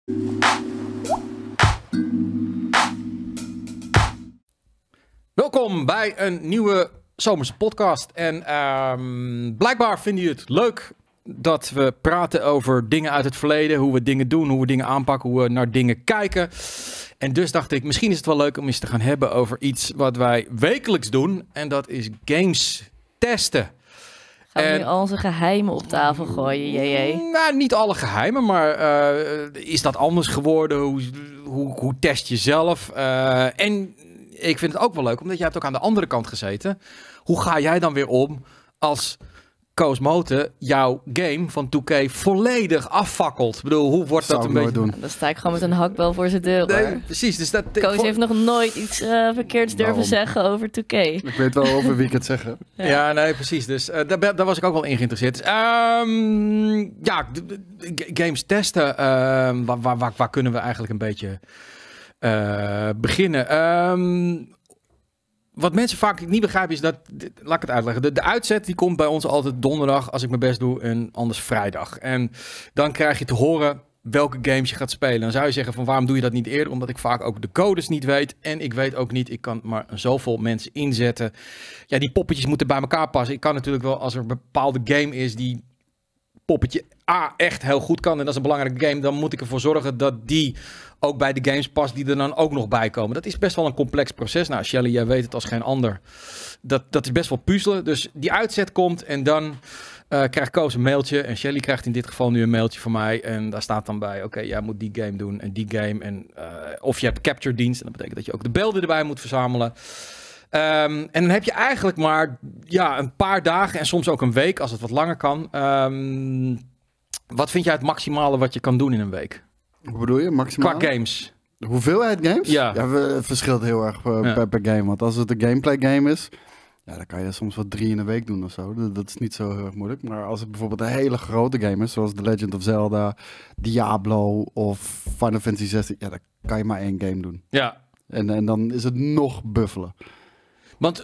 Welkom bij een nieuwe zomerse podcast. En blijkbaar vinden jullie het leuk dat we praten over dingen uit het verleden. Hoe we dingen doen, hoe we dingen aanpakken, hoe we naar dingen kijken. En dus dacht ik, misschien is het wel leuk om eens te gaan hebben over iets wat wij wekelijks doen. En dat is games testen. Gaan we nu al onze geheimen op tafel gooien, JJ? Nou, niet alle geheimen, maar is dat anders geworden? Hoe test je zelf? En ik vind het ook wel leuk, omdat jij hebt ook aan de andere kant gezeten. Hoe ga jij dan weer om als Koos Moten jouw game van 2K volledig affakkelt? Ik bedoel, hoe wordt dat een beetje doen? Dan sta ik gewoon met een hakbel voor zijn deur. Nee, Hoor. precies. Dus Koos heeft nog nooit iets verkeerds durven zeggen over 2K. Ik weet wel over wie ik het zeg. Ja, nee, precies. Dus daar was ik ook wel in geïnteresseerd. Games testen. Waar kunnen we eigenlijk een beetje beginnen? Wat mensen vaak niet begrijpen is dat, laat ik het uitleggen. De uitzet die komt bij ons altijd donderdag als ik mijn best doe en anders vrijdag. En dan krijg je te horen welke games je gaat spelen. Dan zou je zeggen van waarom doe je dat niet eerder? Omdat ik vaak ook de codes niet weet. En ik weet ook niet, ik kan maar zoveel mensen inzetten. Ja, die poppetjes moeten bij elkaar passen. Ik kan natuurlijk wel, als er een bepaalde game is die poppetje echt heel goed kan. En dat is een belangrijke game. Dan moet ik ervoor zorgen dat die ook bij de games past die er dan ook nog bij komen. Dat is best wel een complex proces. Nou, Shelly, jij weet het als geen ander. Dat is best wel puzzelen. Dus die uitzet komt en dan krijgt Koos een mailtje. En Shelly krijgt in dit geval nu een mailtje van mij. En daar staat dan bij, oké, jij moet die game doen en die game. En of je hebt capture dienst. En dat betekent dat je ook de beelden erbij moet verzamelen. En dan heb je eigenlijk maar een paar dagen en soms ook een week als het wat langer kan. Wat vind jij het maximale wat je kan doen in een week? Hoe bedoel je, maximaal? Qua games. De hoeveelheid games? Ja. Het verschilt heel erg per game. Want als het een gameplay game is, dan kan je soms wat 3 in een week doen of zo. Dat is niet zo heel erg moeilijk. Maar als het bijvoorbeeld een hele grote game is, zoals The Legend of Zelda, Diablo of Final Fantasy 16, dan kan je maar 1 game doen. Ja. En dan is het nog buffelen. Want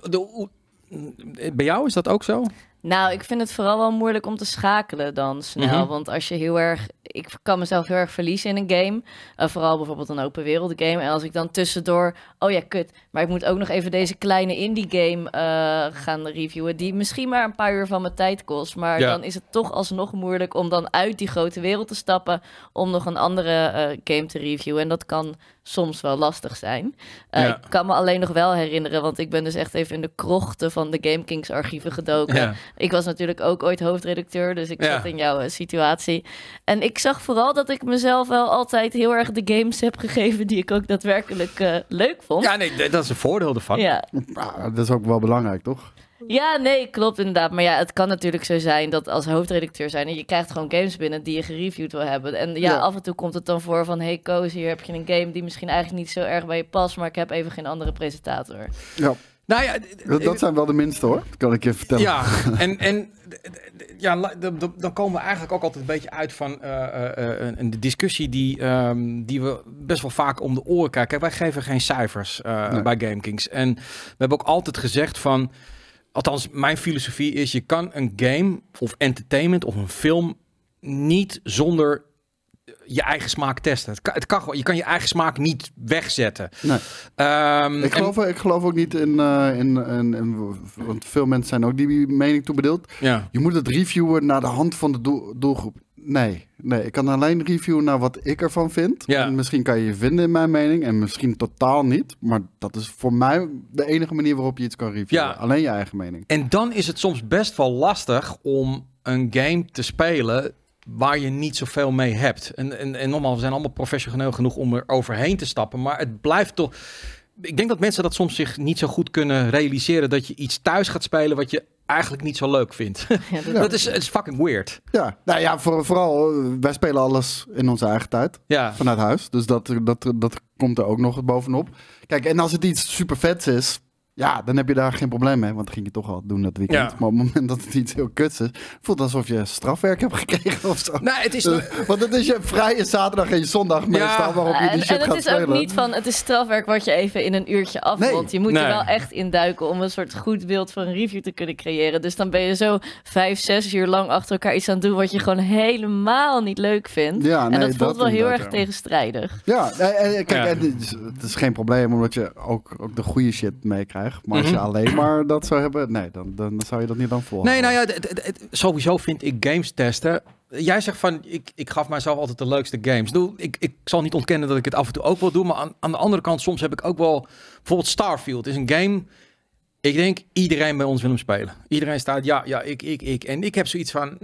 bij jou is dat ook zo? Nou, ik vind het vooral wel moeilijk om te schakelen dan snel. Want als je heel erg... Ik kan mezelf heel erg verliezen in een game. Vooral bijvoorbeeld een open wereld game. En als ik dan tussendoor... Oh ja, kut. Maar ik moet ook nog even deze kleine indie game gaan reviewen. Die misschien maar een paar uur van mijn tijd kost. Maar dan is het toch alsnog moeilijk om dan uit die grote wereld te stappen. Om nog een andere game te reviewen. En dat kan soms wel lastig zijn. Ik kan me alleen nog wel herinneren. Want ik ben dus echt even in de krochten van de GameKings archieven gedoken. Ja. Ik was natuurlijk ook ooit hoofdredacteur, dus ik zat in jouw situatie. En ik zag vooral dat ik mezelf wel altijd heel erg de games heb gegeven die ik ook daadwerkelijk leuk vond. Ja, nee, dat is een voordeel ervan. Ja. Dat is ook wel belangrijk, toch? Ja, nee, klopt inderdaad. Maar ja, het kan natuurlijk zo zijn dat als hoofdredacteur zijn en je krijgt gewoon games binnen die je gereviewd wil hebben. En af en toe komt het dan voor van, hey Koos, hier heb je een game die misschien eigenlijk niet zo erg bij je past, maar ik heb even geen andere presentator. Ja. Nou ja, dat zijn wel de minste hoor, dat kan ik je vertellen. Ja, dan komen we eigenlijk ook altijd een beetje uit van een discussie die we best wel vaak om de oren krijgen. Kijk, wij geven geen cijfers bij GameKings. En we hebben ook altijd gezegd van, althans mijn filosofie is, je kan een game of entertainment of een film niet zonder je eigen smaak testen. Het kan gewoon. Je kan je eigen smaak niet wegzetten. Nee. Ik geloof ook niet in want veel mensen zijn ook die mening toebedeeld. Ja. Je moet het reviewen naar de hand van de doelgroep. Nee, ik kan alleen reviewen naar wat ik ervan vind. Ja. En misschien kan je je vinden in mijn mening en misschien totaal niet. Maar dat is voor mij de enige manier waarop je iets kan reviewen. Ja. Alleen je eigen mening. En dan is het soms best wel lastig om een game te spelen waar je niet zoveel mee hebt. En nogmaals, we zijn allemaal professioneel genoeg om er overheen te stappen. Maar het blijft toch... Ik denk dat mensen dat soms zich niet zo goed kunnen realiseren, dat je iets thuis gaat spelen wat je eigenlijk niet zo leuk vindt. Ja, dat is fucking weird. Ja, nou ja, vooral wij spelen alles in onze eigen tijd. Ja. Vanuit huis. Dus dat komt er ook nog bovenop. Kijk, en als het iets super vets is, Ja, dan heb je daar geen probleem mee, want dat ging je toch al doen dat weekend. Ja. Maar op het moment dat het iets heel kuts is, voelt het alsof je strafwerk hebt gekregen of zo. Nee, het is... want het is je vrije zaterdag en je zondag meestal waarop je die shit gaat spelen. En het is ook niet van, het is strafwerk wat je even in een uurtje afrolt. Je moet er wel echt induiken om een soort goed beeld voor een review te kunnen creëren. Dus dan ben je zo 5-6 uur lang achter elkaar iets aan het doen wat je gewoon helemaal niet leuk vindt. Ja, en dat voelt wel heel erg tegenstrijdig. Ja, kijk, het is geen probleem omdat je ook de goede shit meekrijgt. Maar als je alleen maar dat zou hebben, nee, dan zou je dat niet dan volgen. Nee, nou ja, sowieso vind ik games testen. Jij zegt van, ik gaf mijzelf altijd de leukste games. Ik zal niet ontkennen dat ik het af en toe ook wil doen, maar aan de andere kant, soms heb ik ook wel, bijvoorbeeld Starfield is een game. Ik denk, iedereen bij ons wil hem spelen. Iedereen staat, ik. En ik heb zoiets van,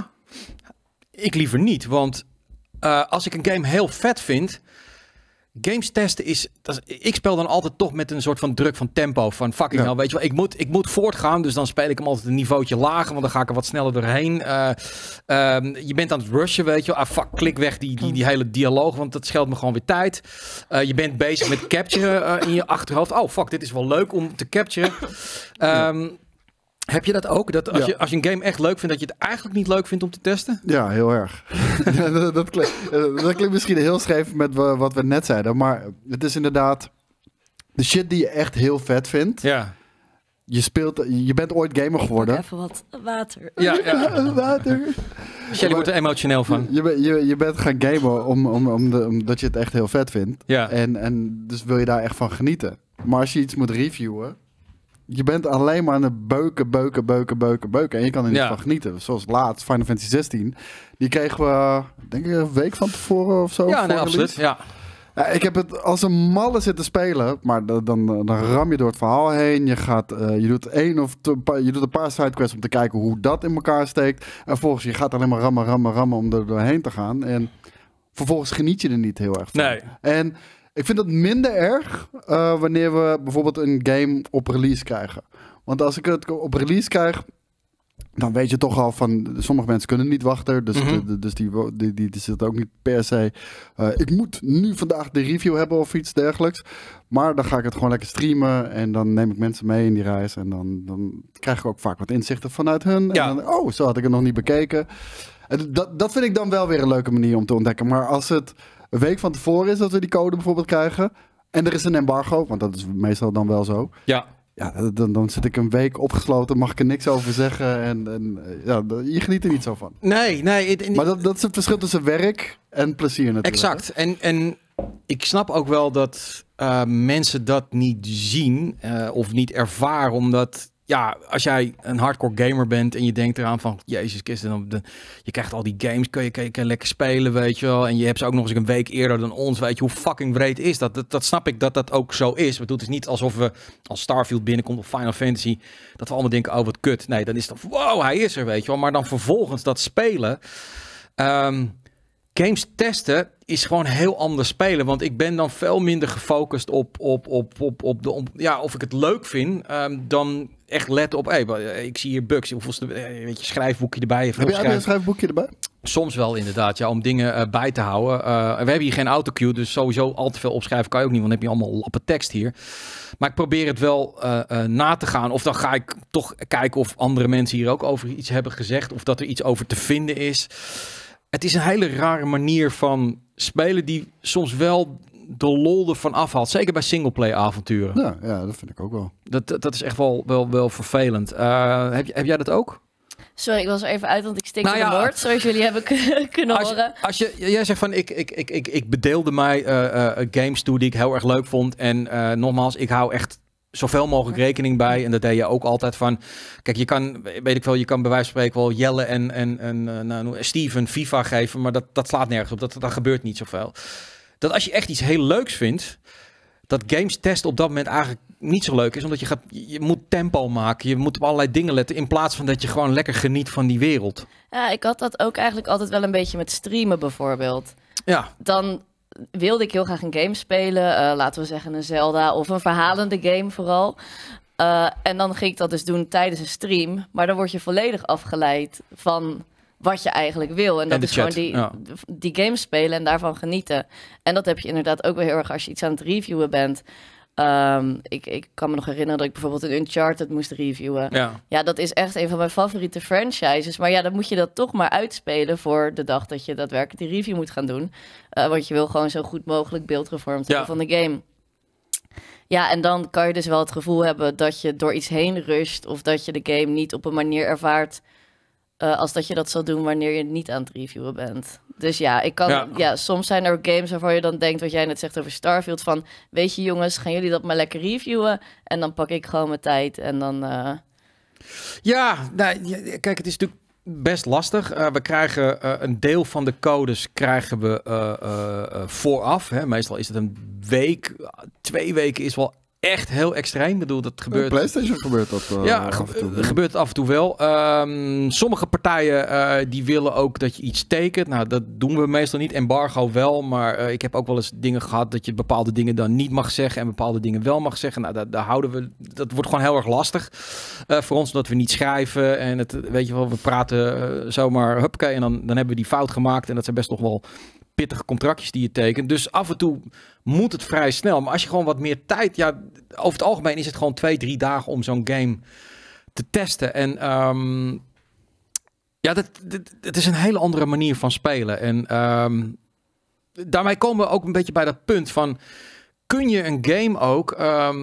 ik liever niet. Want als ik een game heel vet vind... Games testen ik speel dan altijd toch met een soort van druk van tempo. Van fucking hell, weet je wel. Ik moet voortgaan, dus dan speel ik hem altijd een niveautje lager. Want dan ga ik er wat sneller doorheen. Je bent aan het rushen, weet je wel. Klik weg die hele dialoog, want dat scheelt me gewoon weer tijd. Je bent bezig met capturen in je achterhoofd. Oh fuck, dit is wel leuk om te capturen. Heb je dat ook? Dat als je een game echt leuk vindt, dat je het eigenlijk niet leuk vindt om te testen? Ja, heel erg. dat klinkt misschien heel scheef met wat we net zeiden. Maar het is inderdaad de shit die je echt heel vet vindt. Ja. Je bent ooit gamer geworden. Even wat water. Ja. Water. Shelly wordt er emotioneel van. Je bent gaan gamen omdat je het echt heel vet vindt. Ja. En dus wil je daar echt van genieten. Maar als je iets moet reviewen... Je bent alleen maar aan het beuken. En je kan er niet van genieten. Zoals laatst, Final Fantasy 16. Die kregen we, denk ik, een week van tevoren of zo. Ja, nee, absoluut. Ja, ik heb het als een malle zitten spelen. Maar dan ram je door het verhaal heen. Je doet een paar sidequests om te kijken hoe dat in elkaar steekt. En vervolgens, je gaat alleen maar rammen om er doorheen te gaan. En vervolgens geniet je er niet heel erg van. Nee. En... ik vind het minder erg wanneer we bijvoorbeeld een game op release krijgen. Want als ik het op release krijg, dan weet je toch al van... sommige mensen kunnen niet wachten, dus die zitten ook niet per se... ik moet nu vandaag de review hebben of iets dergelijks. Maar dan ga ik het gewoon lekker streamen en dan neem ik mensen mee in die reis. En dan krijg ik ook vaak wat inzichten vanuit hun. Ja. En dan, zo had ik het nog niet bekeken. En dat vind ik dan wel weer een leuke manier om te ontdekken. Maar als het... een week van tevoren is dat we die code bijvoorbeeld krijgen. En er is een embargo, want dat is meestal dan wel zo. Ja, dan zit ik een week opgesloten, mag ik er niks over zeggen. En je geniet er niet zo van. Nee. Maar dat is het verschil tussen werk en plezier natuurlijk. Exact. En ik snap ook wel dat mensen dat niet zien of niet ervaren, omdat... ja, als jij een hardcore gamer bent en je denkt eraan van... Jezus Christus, je krijgt al die games, kun je lekker spelen, weet je wel. En je hebt ze ook nog eens een week eerder dan ons, weet je. Hoe fucking breed is dat? Dat snap ik dat ook zo is. Het is niet alsof we als Starfield binnenkomt of Final Fantasy... dat we allemaal denken, oh wat kut. Nee, dan is het wow, hij is er, weet je wel. Maar dan vervolgens dat spelen... games testen is gewoon heel anders spelen. Want ik ben dan veel minder gefocust op of ik het leuk vind... dan echt letten op... ik zie hier bugs. Weet je, schrijfboekje erbij. Heb jij een schrijfboekje erbij? Soms wel inderdaad, ja, om dingen bij te houden. We hebben hier geen autocue, dus sowieso al te veel opschrijven kan je ook niet, want dan heb je allemaal lappen tekst hier. Maar ik probeer het wel na te gaan. Of dan ga ik toch kijken of andere mensen hier ook over iets hebben gezegd. Of dat er iets over te vinden is. Het is een hele rare manier van spelen die soms wel de lol ervan afhaalt. Zeker bij singleplay avonturen. Ja, dat vind ik ook wel. Dat is echt wel vervelend. Heb jij dat ook? Sorry, ik was er even uit, want ik stik in de woord, zoals jullie hebben kunnen horen. Jij zegt van, ik bedeelde mij games toe die ik heel erg leuk vond. En nogmaals, ik hou echt zoveel mogelijk rekening bij. En dat deed je ook altijd van... Kijk, je kan bij wijze van spreken wel Jelle en Steven FIFA geven, maar dat slaat nergens op. Dat gebeurt niet zoveel. Dat als je echt iets heel leuks vindt, dat games testen op dat moment eigenlijk niet zo leuk is, omdat je moet tempo maken, je moet op allerlei dingen letten, in plaats van dat je gewoon lekker geniet van die wereld. Ja, ik had dat ook eigenlijk altijd wel een beetje met streamen bijvoorbeeld. Ja. Dan wilde ik heel graag een game spelen, laten we zeggen een Zelda of een verhalende game vooral. En dan ging ik dat dus doen tijdens een stream, maar dan word je volledig afgeleid van wat je eigenlijk wil. En dat is chat. Gewoon die games spelen en daarvan genieten. En dat heb je inderdaad ook wel heel erg als je iets aan het reviewen bent. Ik kan me nog herinneren dat ik bijvoorbeeld een Uncharted moest reviewen. Ja, dat is echt een van mijn favoriete franchises. Maar ja, dan moet je dat toch maar uitspelen voor de dag dat je daadwerkelijk die review moet gaan doen. Want je wil gewoon zo goed mogelijk beeld gevormd hebben van de game. Ja, en dan kan je dus wel het gevoel hebben dat je door iets heen rusht of dat je de game niet op een manier ervaart als dat je dat zal doen wanneer je niet aan het reviewen bent. Dus ja, soms zijn er games waarvan je dan denkt, wat jij net zegt over Starfield, van weet je jongens, gaan jullie dat maar lekker reviewen? En dan pak ik gewoon mijn tijd en dan... Kijk, het is natuurlijk best lastig. We krijgen een deel van de codes krijgen we vooraf. Hè. Meestal is het een week, 2 weken is wel echt heel extreem. Ik bedoel, dat gebeurt... PlayStation gebeurt dat af en toe. Gebeurt af en toe wel. Sommige partijen die willen ook dat je iets tekent. Nou, dat doen we meestal niet. Embargo wel, maar ik heb ook wel eens dingen gehad dat je bepaalde dingen dan niet mag zeggen en bepaalde dingen wel mag zeggen. Nou, daar houden we... Dat wordt gewoon heel erg lastig voor ons, omdat we niet schrijven en het, weet je wel, we praten zomaar huppakee en dan hebben we die fout gemaakt en dat zijn best nog wel pittige contractjes die je tekent. Dus af en toe moet het vrij snel. Maar als je gewoon wat meer tijd... Ja, over het algemeen is het gewoon 2-3 dagen om zo'n game te testen. En het is een hele andere manier van spelen. En daarmee komen we ook een beetje bij dat punt van... Kun je een game ook...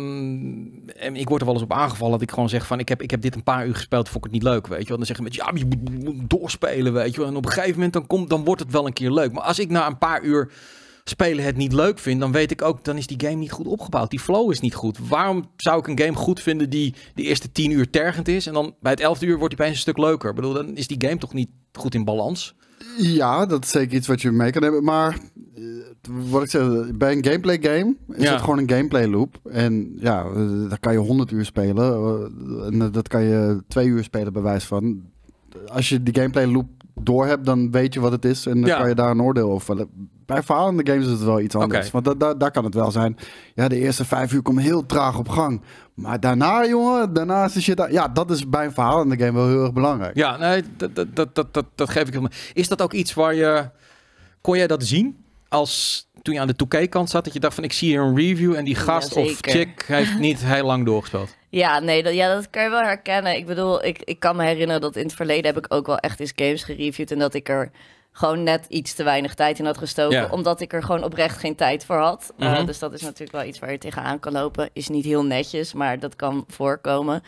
en ik word er wel eens op aangevallen dat ik gewoon zeg van... Ik heb dit een paar uur gespeeld, vond ik het niet leuk, weet je wel. Dan zeggen mensen, ja, je moet doorspelen, weet je wel. En op een gegeven moment dan wordt het wel een keer leuk. Maar als ik na een paar uur spelen het niet leuk vind... dan weet ik ook, dan is die game niet goed opgebouwd. Die flow is niet goed. Waarom zou ik een game goed vinden die de eerste 10 uur tergend is... en dan bij het 11e uur wordt die opeens een stuk leuker? Ik bedoel, dan is die game toch niet goed in balans? Ja, dat is zeker iets wat je mee kan hebben. Maar wat ik zeg, bij een gameplay game is het gewoon een gameplay loop. En ja, daar kan je 100 uur spelen. En dat kan je 2 uur spelen bij wijze van. Als je die gameplay loop door hebt, dan weet je wat het is. En dan kan je daar een oordeel over vellen. Bij verhalende games is het wel iets anders. Want daar kan het wel zijn. Ja, de eerste 5 uur komt heel traag op gang. Maar daarna, jongen, daarna is de shit... Ja, dat is bij een verhalende game wel heel erg belangrijk. Ja, nee, dat geef ik helemaal. Is dat ook iets waar je... Kon jij dat zien? Toen je aan de 2K-kant zat, dat je dacht van... Ik zie hier een review en die gast of chick heeft niet heel lang doorgespeeld. Ja, nee, dat kan je wel herkennen. Ik bedoel, ik kan me herinneren dat in het verleden heb ik ook wel echt eens games gereviewd en dat ik er gewoon net iets te weinig tijd in had gestoken, omdat ik er gewoon oprecht geen tijd voor had. Dus dat is natuurlijk wel iets waar je tegenaan kan lopen. Is niet heel netjes, maar dat kan voorkomen.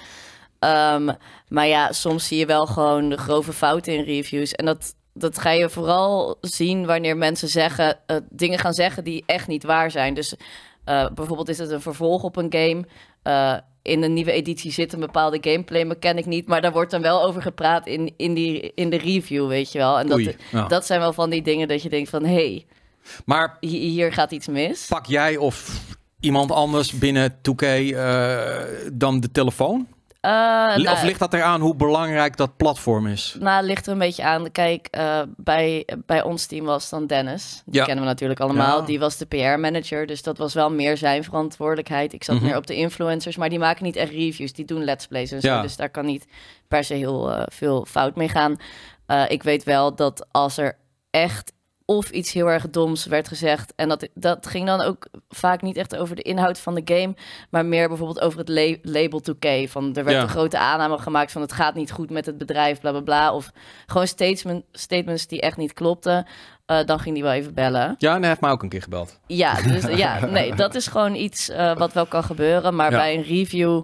Maar ja, soms zie je wel gewoon de grove fouten in reviews. En dat ga je vooral zien wanneer mensen dingen gaan zeggen die echt niet waar zijn. Dus bijvoorbeeld is het een vervolg op een game. In een nieuwe editie zit een bepaalde gameplay mechanic niet, maar daar wordt dan wel over gepraat in de review, weet je wel. En dat zijn wel van die dingen dat je denkt van, hey, maar hier gaat iets mis. Pak jij of iemand anders binnen 2K dan de telefoon? Of ligt dat eraan hoe belangrijk dat platform is? Nou, het ligt er een beetje aan. Kijk, bij ons team was dan Dennis. Die kennen we natuurlijk allemaal. Ja. Die was de PR-manager, dus dat was wel meer zijn verantwoordelijkheid. Ik zat meer op de influencers, maar die maken niet echt reviews. Die doen let's plays en zo, dus daar kan niet per se heel veel fout mee gaan. Ik weet wel dat als er echt of iets heel erg doms werd gezegd. En dat ging dan ook vaak niet echt over de inhoud van de game, maar meer bijvoorbeeld over het label 2K. Van er werd een grote aanname gemaakt van het gaat niet goed met het bedrijf, bla bla bla. Of gewoon statements die echt niet klopten. Dan ging die wel even bellen. Ja, en hij heeft mij ook een keer gebeld. Ja, dus nee, dat is gewoon iets wat wel kan gebeuren. Maar bij een review,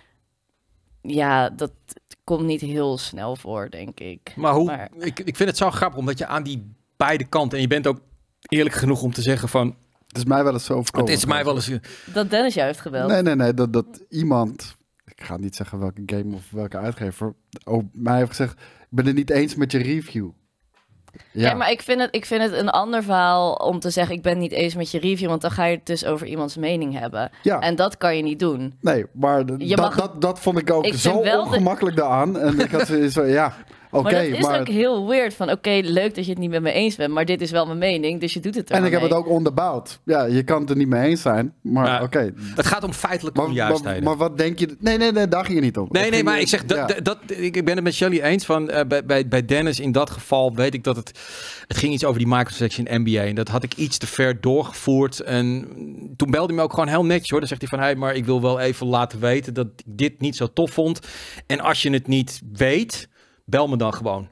dat komt niet heel snel voor, denk ik. Maar ik vind het zo grappig, omdat je aan die beide kanten, en je bent ook eerlijk genoeg om te zeggen van... Het is mij wel eens zo overkomen. Het is mij wel eens... Dat Dennis jou heeft gebeld. Nee, dat iemand... Ik ga niet zeggen welke game of welke uitgever... mij heeft gezegd, ik ben het niet eens met je review. Ja, maar ik vind het een ander verhaal om te zeggen, ik ben het niet eens met je review, want dan ga je het dus over iemands mening hebben. Ja. En dat kan je niet doen. Nee, maar dat vond ik ook zo ongemakkelijk daaraan. En ik had zo, Maar dat is ook heel weird van, oké, leuk dat je het niet met me eens bent, maar dit is wel mijn mening, dus je doet het er En ik heb het ook onderbouwd. Ja, je kan het er niet mee eens zijn, maar oké. Het gaat om feitelijke onjuistheden. Maar wat denk je... Nee, daar ging je niet om. Nee, maar ik zeg, ik ben het met Shelly eens van, bij Dennis in dat geval weet ik dat het ging iets over die microtransaction NBA en dat had ik iets te ver doorgevoerd en toen belde hij me ook gewoon heel netjes hoor. Dan zegt hij van, hey, maar ik wil wel even laten weten dat ik dit niet zo tof vond en als je het niet weet, bel me dan gewoon.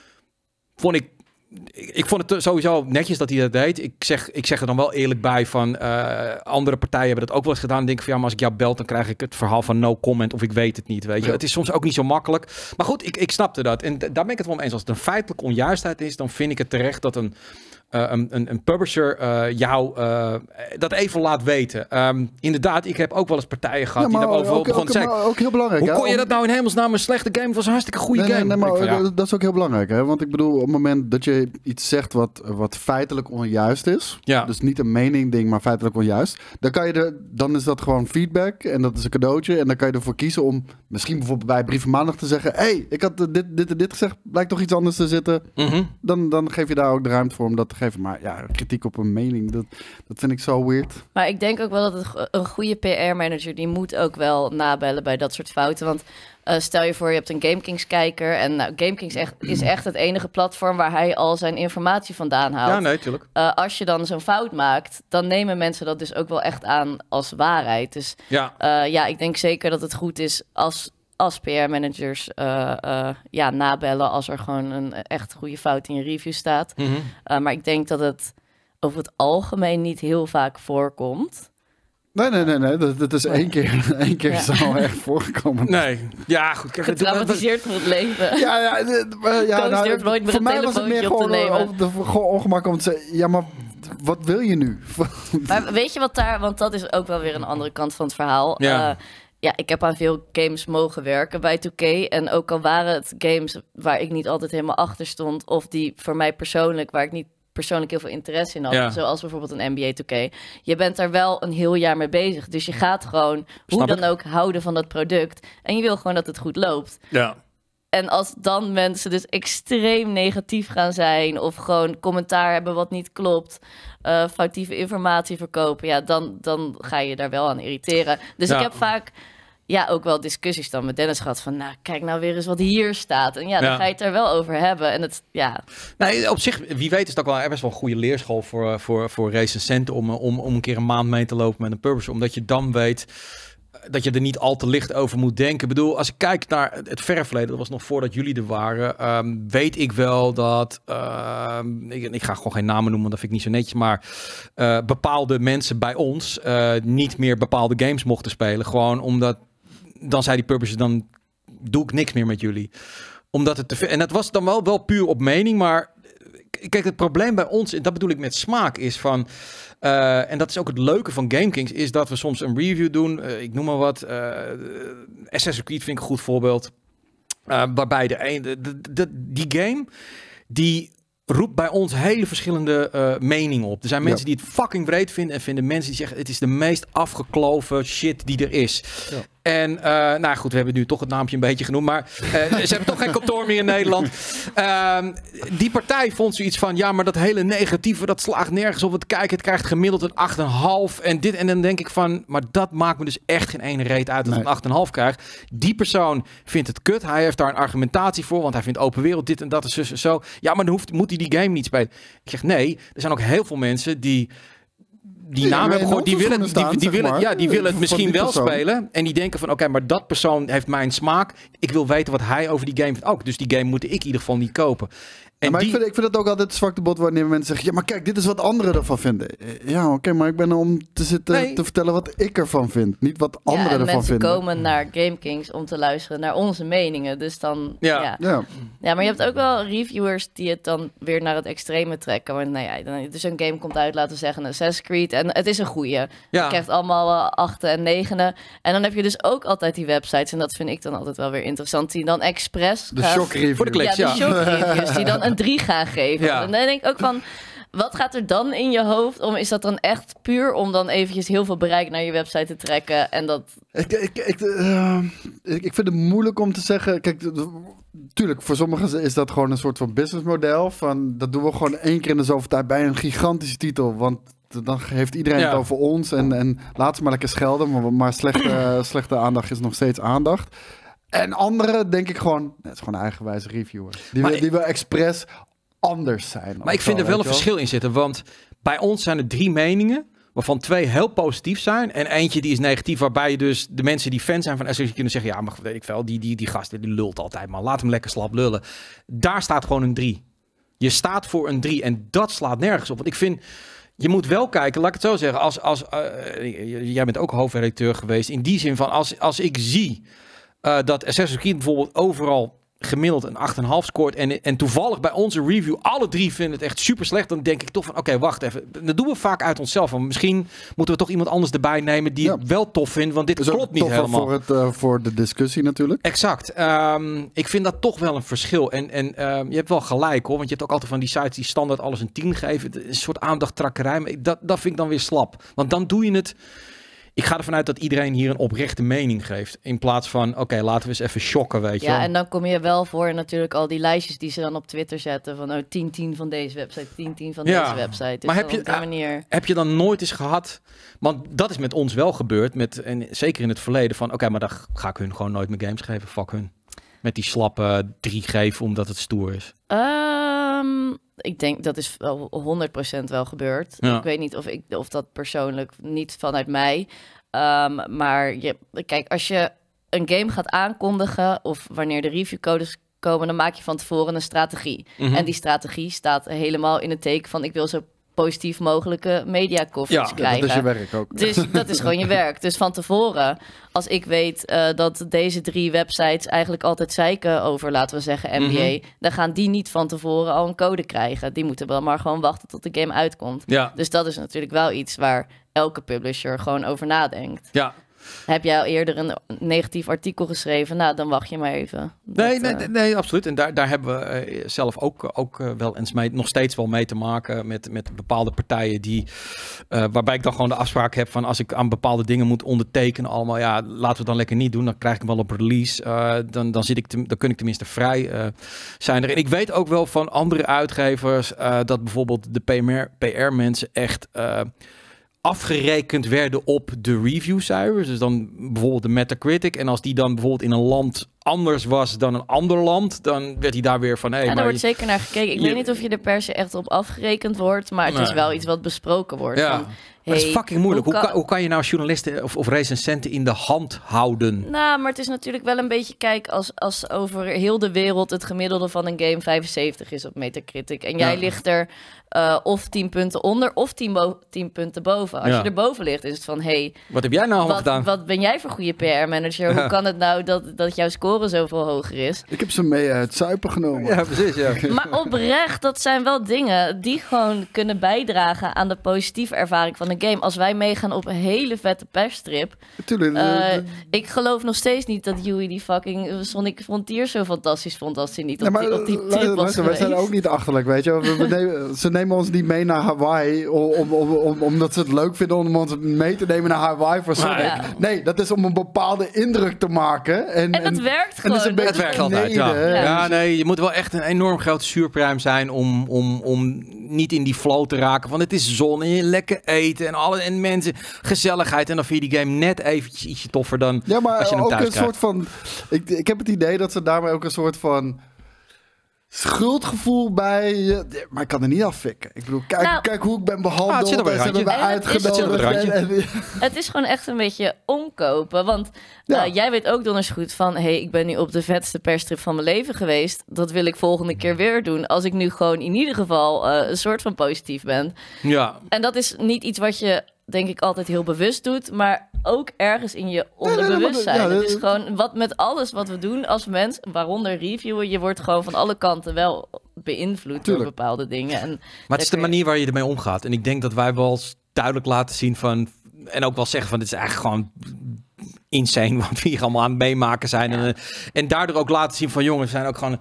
Ik vond het sowieso netjes dat hij dat deed. Ik zeg er dan wel eerlijk bij van andere partijen hebben dat ook wel eens gedaan. En denk van ja, maar als ik jou bel, dan krijg ik het verhaal van no comment of ik weet het niet. Weet je, het is soms ook niet zo makkelijk. Maar goed, ik snapte dat. En daar ben ik het wel mee eens. Als het een feitelijke onjuistheid is, dan vind ik het terecht dat een publisher jou dat even laat weten. Inderdaad, ik heb ook wel eens partijen gehad die daarover begonnen te zeggen. Ook heel belangrijk. Hoe kon je dat nou in hemelsnaam een slechte game? Het was een hartstikke goede game. Nee, maar dat is ook heel belangrijk. Hè? Want ik bedoel, op het moment dat je iets zegt wat feitelijk onjuist is. Ja. Dus niet een mening ding, maar feitelijk onjuist. Dan is dat gewoon feedback. En dat is een cadeautje. En dan kan je ervoor kiezen om misschien bijvoorbeeld bij Brieven Maandag te zeggen. Hey, ik had dit en dit gezegd. Blijkt toch iets anders te zitten. Mm-hmm. Dan geef je daar ook de ruimte voor om dat te geven. Maar ja, kritiek op een mening, dat vind ik zo weird. Maar ik denk ook wel dat een goede PR-manager, die moet ook wel nabellen bij dat soort fouten. Want stel je voor, je hebt een GameKings-kijker. En GameKings is echt het enige platform waar hij al zijn informatie vandaan haalt. Ja, nee, tuurlijk. Als je dan zo'n fout maakt, dan nemen mensen dat dus ook wel echt aan als waarheid. Dus ik denk zeker dat het goed is als PR-managers nabellen als er gewoon een echt goede fout in je review staat. Mm-hmm. Maar ik denk dat het over het algemeen niet heel vaak voorkomt. Nee. Dat is één keer zo echt voorgekomen. Nee, ja, goed. Getraumatiseerd voor het leven. Durft nooit met voor mij was het meer gewoon ongemak om te zeggen, ja, maar wat wil je nu? Maar weet je wat want dat is ook wel weer een andere kant van het verhaal. Ja. Ik heb aan veel games mogen werken bij 2K. En ook al waren het games waar ik niet altijd helemaal achter stond, of die voor mij persoonlijk, waar ik niet persoonlijk heel veel interesse in had, zoals bijvoorbeeld een NBA 2K. Je bent daar wel een heel jaar mee bezig. Dus je gaat gewoon ook houden van dat product. En je wil gewoon dat het goed loopt. Ja. En als dan mensen dus extreem negatief gaan zijn of gewoon commentaar hebben wat niet klopt, foutieve informatie verkopen, dan ga je daar wel aan irriteren. Dus ik heb vaak ook wel discussies dan met Dennis gehad van, nou, kijk nou weer eens wat hier staat. En dan ga je het er wel over hebben. En Nee, op zich, wie weet is het ook wel best wel een goede leerschool voor recensenten om een keer een maand mee te lopen met een publisher. Omdat je dan weet dat je er niet al te licht over moet denken. Ik bedoel, als ik kijk naar het verre verleden, dat was nog voordat jullie er waren, weet ik wel dat, ik ga gewoon geen namen noemen, want dat vind ik niet zo netjes, maar bepaalde mensen bij ons niet meer bepaalde games mochten spelen. Gewoon omdat, dan zei die publisher, dan doe ik niks meer met jullie. Omdat het en dat was dan wel puur op mening, maar kijk, het probleem bij ons, en dat bedoel ik met smaak, is van, en dat is ook het leuke van GameKings, is dat we soms een review doen, ik noem maar wat, Assassin's Creed vind ik een goed voorbeeld, waarbij die game, die roept bij ons hele verschillende meningen op. Er zijn mensen die het fucking breed vinden en vinden mensen die zeggen, het is de meest afgekloven shit die er is. Ja. En nou goed, we hebben nu toch het naampje een beetje genoemd, maar ze hebben toch geen kantoor meer in Nederland. Die partij vond zoiets van, ja, maar dat hele negatieve, dat slaagt nergens op het kijken. Het krijgt gemiddeld een 8,5 en dit. En dan denk ik van, maar dat maakt me dus echt geen ene reet uit dat het een 8,5 krijgt. Die persoon vindt het kut. Hij heeft daar een argumentatie voor, want hij vindt open wereld dit en dat en zo. Ja, maar dan moet hij die game niet spelen. Ik zeg, nee, er zijn ook heel veel mensen die naam hebben gehoord, die willen het misschien wel spelen. En die denken van, oké, maar dat persoon heeft mijn smaak. Ik wil weten wat hij over die game vindt ook. Dus die game moet ik in ieder geval niet kopen. En maar ik vind het ook altijd zwakte bot wanneer mensen zeggen, ja, maar kijk, dit is wat anderen ervan vinden. Ja, oké, maar ik ben er om te zitten te vertellen wat ik ervan vind. Niet wat anderen ervan mensen vinden. Mensen komen naar GameKings om te luisteren naar onze meningen. Dus dan, ja, maar je hebt ook wel reviewers die het dan weer naar het extreme trekken. Want dus een game komt uit, laten we zeggen, een Assassin's Creed. En het is een goeie. Je krijgt allemaal 8 en 9. En dan heb je dus ook altijd die websites. En dat vind ik dan altijd wel weer interessant. Die dan expres de shock review. Voor de kliks, de shock reviews. Die dan een 3 gaan geven. Ja. En dan denk ik ook van, Wat gaat er dan in je hoofd om? Is dat dan echt puur om dan eventjes heel veel bereik naar je website te trekken? En dat... Ik vind het moeilijk om te zeggen. Kijk, tuurlijk, voor sommigen is dat gewoon een soort van businessmodel. Van, dat doen we gewoon 1 keer in de zoveel tijd bij een gigantische titel. Want dan heeft iedereen het over ons. En laat ze maar lekker schelden. Maar slechte aandacht is nog steeds aandacht. En anderen denk ik gewoon... Het is gewoon een eigenwijze reviewer. Die wil expres anders zijn. Maar ik vind er wel een verschil in zitten. Want bij ons zijn er 3 meningen... waarvan 2 heel positief zijn. En eentje die is negatief, waarbij je dus de mensen die fan zijn van SSX kunnen zeggen... ja, maar weet ik wel, die gast die lult altijd, maar laat hem lekker slap lullen. Daar staat gewoon een 3. Je staat voor een 3 en dat slaat nergens op. Want ik vind, je moet wel kijken, laat ik het zo zeggen... jij bent ook hoofdredacteur geweest. In die zin van, als ik zie dat Assassin's Creed bijvoorbeeld overal... gemiddeld een 8,5 scoort en toevallig bij onze review alle 3 vinden het echt super slecht, dan denk ik toch van oké, wacht even. Dat doen we vaak uit onszelf. Want misschien moeten we toch iemand anders erbij nemen die het wel tof vindt, want dit klopt niet helemaal. Voor de discussie natuurlijk. Exact. Ik vind dat toch wel een verschil. En je hebt wel gelijk hoor, want je hebt ook altijd van die sites die standaard alles een 10 geven. Het is een soort aandachttrakkerij, maar dat vind ik dan weer slap. Want dan doe je het... Ik ga ervan uit dat iedereen hier een oprechte mening geeft. In plaats van, oké, laten we eens even shocken, weet je wel. Ja, en dan kom je wel voor natuurlijk al die lijstjes die ze dan op Twitter zetten. Van 10 van deze website, 10 van deze website. Dus maar heb je dan nooit eens gehad... Want dat is met ons wel gebeurd. En zeker in het verleden van... Oké, maar dan ga ik hun gewoon nooit meer games geven. Fuck hun. Met die slappe 3 geven omdat het stoer is. Ik denk dat is wel 100% wel gebeurd. Ja. Ik weet niet of dat persoonlijk niet vanuit mij. Maar kijk, als je een game gaat aankondigen of wanneer de reviewcodes komen, dan maak je van tevoren een strategie. Mm-hmm. En die strategie staat helemaal in het teken van ik wil zo positief mogelijke media coverage krijgen. Dat is je werk ook. Dus dat is gewoon je werk. Dus van tevoren, als ik weet dat deze 3 websites eigenlijk altijd zeiken over, laten we zeggen, NBA, dan gaan die niet van tevoren al een code krijgen. Die moeten wel maar gewoon wachten tot de game uitkomt. Ja. Dus dat is natuurlijk wel iets waar elke publisher gewoon over nadenkt. Ja. Heb jij al eerder een negatief artikel geschreven? Nou, dan wacht je maar even. Nee, absoluut. En daar hebben we zelf ook wel eens nog steeds wel mee te maken met bepaalde partijen die, waarbij ik dan gewoon de afspraak heb van als ik aan bepaalde dingen moet ondertekenen allemaal, ja, laten we het dan lekker niet doen. Dan krijg ik hem wel op release. Dan kun ik tenminste vrij zijn er. En ik weet ook wel van andere uitgevers dat bijvoorbeeld de PR-mensen echt... afgerekend werden op de reviewcijfers. Dus dan bijvoorbeeld de Metacritic. En als die dan bijvoorbeeld in een land anders was dan een ander land, dan werd hij daar weer van... Hey, daar wordt zeker naar gekeken. Ik weet niet of je er per se echt op afgerekend wordt, maar het is wel iets wat besproken wordt. Ja. Van, maar het is fucking moeilijk. Hoe kan je nou journalisten of recensenten in de hand houden? Nou, maar het is natuurlijk wel een beetje... Kijk, als over heel de wereld het gemiddelde van een game 75 is op Metacritic. En jij ligt er of 10 punten onder of 10 punten boven. Als je er boven ligt, is het van... Hey, wat heb jij nou allemaal gedaan? Wat ben jij voor goede PR-manager? Hoe kan het nou dat jouw score zoveel hoger is? Ik heb ze mee uit Zuipen genomen. Ja, precies, ja. Maar oprecht, dat zijn wel dingen die gewoon kunnen bijdragen aan de positieve ervaring van een game. Als wij meegaan op een hele vette persstrip. Natuurlijk. Ik geloof nog steeds niet dat Yui die fucking Sonic Frontier zo fantastisch vond als hij niet op die trip was geweest. Wij zijn ook niet achterlijk, weet je. Ze nemen ons niet mee naar Hawaii omdat ze het leuk vinden om ons mee te nemen naar Hawaii voor Sonic. Ja. Nee, dat is om een bepaalde indruk te maken. En dat werkt gewoon. Het werkt altijd, ja, nee, je moet wel echt een enorm groot zuurpruim zijn om niet in die flow te raken. Want het is zon en je lekker eten en mensen, gezelligheid. En dan vind je die game net eventjes ietsje toffer dan als je hem thuis krijgt. Ja, maar ook een soort van... Ik heb het idee dat ze daarmee ook een soort van schuldgevoel bij je. Maar ik kan er niet affikken. Ik bedoel, kijk hoe ik ben behandeld. Het zit er uitgenodigd. Het is gewoon echt een beetje omkopen. Want jij weet ook donders goed van... Hey, ik ben nu op de vetste persstrip van mijn leven geweest. Dat wil ik volgende keer weer doen. Als ik nu gewoon in ieder geval een soort van positief ben. Ja. En dat is niet iets wat je, denk ik, altijd heel bewust doet. Maar ook ergens in je onderbewustzijn. Het is gewoon wat met alles wat we doen als mens, waaronder reviewen, je wordt gewoon van alle kanten wel beïnvloed door bepaalde dingen. Maar het is de manier waar je ermee omgaat. En ik denk dat wij wel duidelijk laten zien van, en ook wel zeggen van, dit is eigenlijk gewoon insane wat we hier allemaal aan het meemaken zijn. Ja. En daardoor ook laten zien van, jongens, we zijn ook gewoon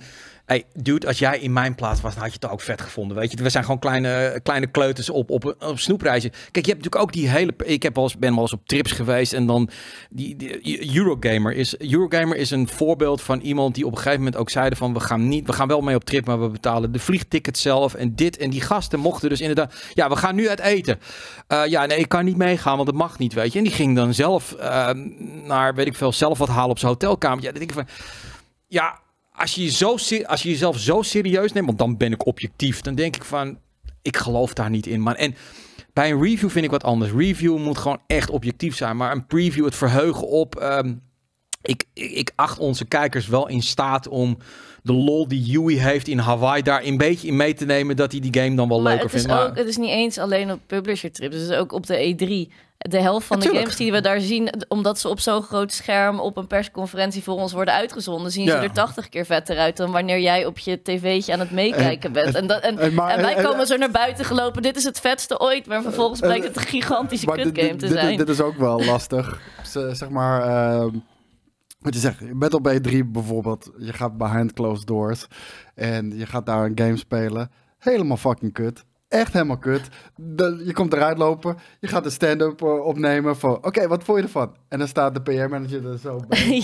Hey, dude, als jij in mijn plaats was, dan had je het ook vet gevonden, weet je. We zijn gewoon kleine kleuters op snoepreizen. Kijk, je hebt natuurlijk ook die hele... Ik ben wel eens op trips geweest en dan... Die Eurogamer is een voorbeeld van iemand die op een gegeven moment ook zeiden van... We gaan wel mee op trip, maar we betalen de vliegticket zelf en dit. En die gasten mochten dus inderdaad... Ja, we gaan nu uit eten. Ik kan niet meegaan, want dat mag niet, weet je. En die ging dan zelf naar, weet ik veel, zelf wat halen op zijn hotelkamer. Ja, dan denk ik van... Ja... Als je jezelf zo serieus neemt, want dan ben ik objectief, dan denk ik van, ik geloof daar niet in, man. En bij een review vind ik wat anders. Review moet gewoon echt objectief zijn, maar een preview, het verheugen op. Ik acht onze kijkers wel in staat om de lol die Yui heeft in Hawaii daar een beetje in mee te nemen, dat hij die game dan wel leuker vindt. Maar het is niet eens alleen op publisher trips, het is ook op de E3. De helft van de games die we daar zien, omdat ze op zo'n groot scherm op een persconferentie voor ons worden uitgezonden, zien ze er 80 keer vetter uit dan wanneer jij op je tv'tje aan het meekijken bent. En wij komen zo naar buiten gelopen, dit is het vetste ooit, maar vervolgens blijkt het een gigantische kutgame te zijn. Dit is ook wel lastig. Zeg maar... Wat je zegt, je bent op E3 bijvoorbeeld, je gaat behind closed doors en je gaat daar een game spelen. Helemaal fucking kut. Echt helemaal kut. Je komt eruit lopen, je gaat een stand-up opnemen van, oké, wat vond je ervan? En dan staat de PR-manager er zo bij.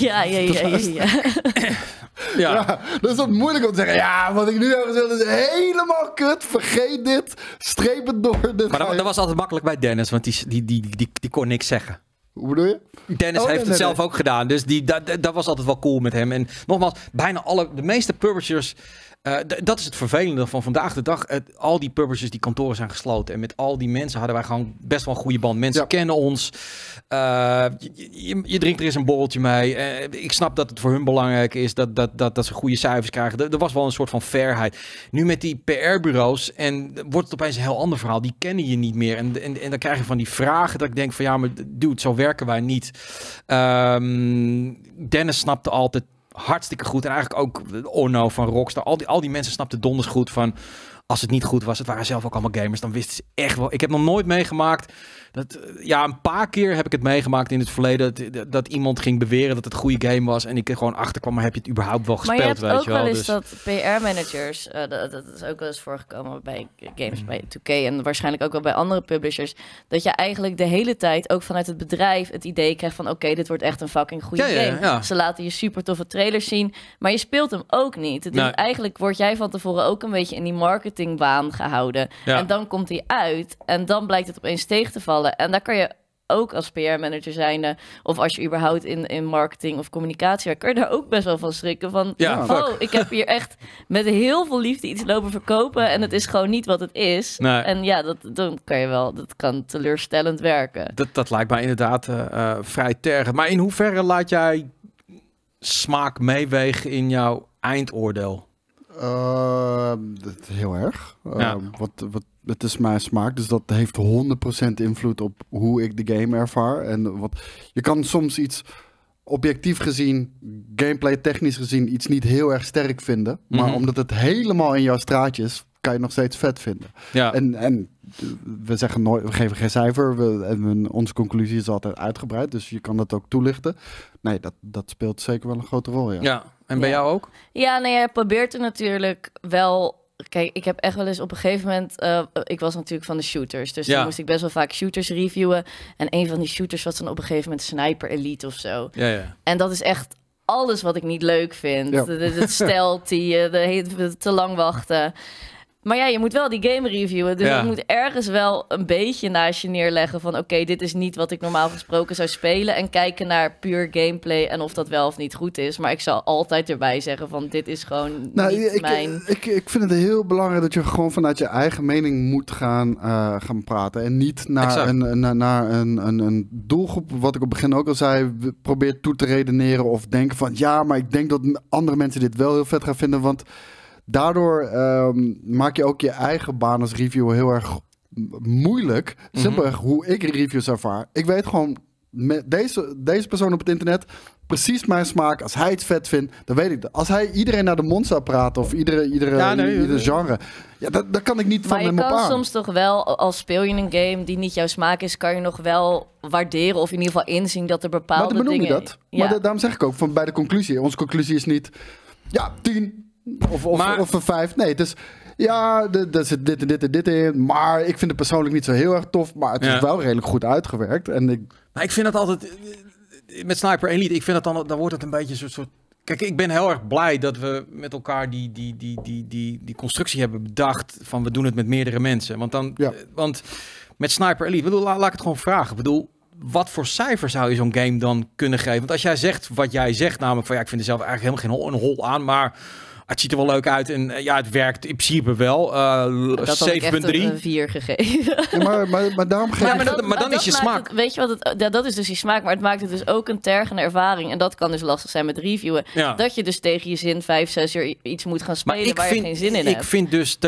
Ja, dat is wat moeilijk om te zeggen. Ja, wat ik nu heb gezegd is helemaal kut. Vergeet dit. Streep het door. Maar dat was altijd makkelijk bij Dennis, want die kon niks zeggen. Hoe bedoel je? Dennis heeft het zelf ook gedaan. Dus dat was altijd wel cool met hem. En nogmaals, de meeste publishers... dat is het vervelende van vandaag de dag. Al die publishers, die kantoren zijn gesloten. En met al die mensen hadden wij gewoon best wel een goede band. Mensen kennen ons. Je drinkt er eens een borreltje mee. Ik snap dat het voor hun belangrijk is dat ze goede cijfers krijgen. Er was wel een soort van fairheid. Nu met die PR-bureaus en wordt het opeens een heel ander verhaal. Die kennen je niet meer. En dan krijg je van die vragen dat ik denk van ja, maar dude, zo werken wij niet. Dennis snapte altijd hartstikke goed. En eigenlijk ook Onno van Rockstar. Al die mensen snapten donders goed van... Als het niet goed was, het waren zelf ook allemaal gamers, dan wisten ze echt wel... Ik heb nog nooit meegemaakt... een paar keer heb ik het meegemaakt in het verleden... dat iemand ging beweren dat het een goede game was... en ik er gewoon achter kwam, maar heb je het überhaupt wel gespeeld? Maar je hebt weet ook wel eens dus... dat PR-managers... dat is ook wel eens voorgekomen bij games, bij 2K... en waarschijnlijk ook wel bij andere publishers... dat je eigenlijk de hele tijd, ook vanuit het bedrijf... het idee krijgt van, oké, dit wordt echt een fucking goede game. Ja. Ze laten je super toffe trailers zien... maar je speelt hem ook niet. Dus eigenlijk word jij van tevoren ook een beetje in die marketingbaan gehouden. Ja. En dan komt hij uit en dan blijkt het opeens tegen te vallen. En daar kan je ook als PR-manager zijnde, of als je überhaupt in marketing of communicatie werkt, kan je daar ook best wel van schrikken. Van, ik heb hier echt met heel veel liefde iets lopen verkopen en het is gewoon niet wat het is. Nee. En ja, dat kan teleurstellend werken. Dat lijkt mij inderdaad vrij tergend. Maar in hoeverre laat jij smaak meewegen in jouw eindoordeel? Heel erg. Het is mijn smaak, dus dat heeft 100% invloed op hoe ik de game ervaar. En je kan soms iets objectief gezien, gameplay technisch gezien, iets niet heel erg sterk vinden. Maar omdat het helemaal in jouw straatje is, kan je nog steeds vet vinden. Ja. En we zeggen nooit, we geven geen cijfer. Onze conclusie is altijd uitgebreid, dus je kan dat ook toelichten. Nee, dat speelt zeker wel een grote rol, ja. En bij jou ook? Ja, nee, je probeert er natuurlijk wel... Kijk, ik heb echt wel eens op een gegeven moment... ik was natuurlijk van de shooters. Dus dan moest ik best wel vaak shooters reviewen. En een van die shooters was dan op een gegeven moment Sniper Elite of zo. Ja. En dat is echt alles wat ik niet leuk vind. Ja. Het stealthy, te lang wachten. Maar ja, je moet wel die game reviewen. Dus ik moet ergens wel een beetje naast je neerleggen van... oké, dit is niet wat ik normaal gesproken zou spelen. En kijken naar puur gameplay en of dat wel of niet goed is. Maar ik zal altijd erbij zeggen van dit is gewoon niet mijn... Ik vind het heel belangrijk dat je gewoon vanuit je eigen mening moet gaan praten. En niet naar een doelgroep, wat ik op het begin ook al zei... probeer toe te redeneren of denken van... ja, maar ik denk dat andere mensen dit wel heel vet gaan vinden, want... Daardoor maak je ook je eigen baan als reviewer heel erg moeilijk. Simpelweg hoe ik reviews ervaar. Ik weet gewoon, met deze persoon op het internet, precies mijn smaak. Als hij het vet vindt, dan weet ik dat. Als hij iedereen naar de mond zou praten of ieder genre, dat kan ik niet van hem op aan. Maar je kan soms toch wel, als speel je een game die niet jouw smaak is, kan je nog wel waarderen of in ieder geval inzien dat er bepaalde dingen... Maar dan benoem je dat. Ja. Maar daarom zeg ik ook, bij de conclusie. Onze conclusie is niet, 10... Of een 5. Nee, dus ja, er zit dit en dit en dit in. Maar ik vind het persoonlijk niet zo heel erg tof. Maar het is wel redelijk goed uitgewerkt. Maar ik vind het altijd... Met Sniper Elite, ik vind het dan wordt het een beetje een soort... Kijk, ik ben heel erg blij dat we met elkaar die constructie hebben bedacht van we doen het met meerdere mensen. Want met Sniper Elite, laat ik het gewoon vragen. Ik bedoel, wat voor cijfer zou je zo'n game dan kunnen geven? Want als jij zegt wat jij zegt, namelijk van ik vind er zelf eigenlijk helemaal geen hol aan, maar het ziet er wel leuk uit en het werkt in principe wel. 7,3. Dat had ik echt een 4 gegeven. Ja, maar daarom geef je... Maar dan is je smaak. Weet je wat dat is dus je smaak, maar het maakt het dus ook een tergende ervaring. En dat kan dus lastig zijn met reviewen. Ja. Dat je dus tegen je zin 5, 6 uur iets moet gaan spelen waar je geen zin in hebt. Ik vind dus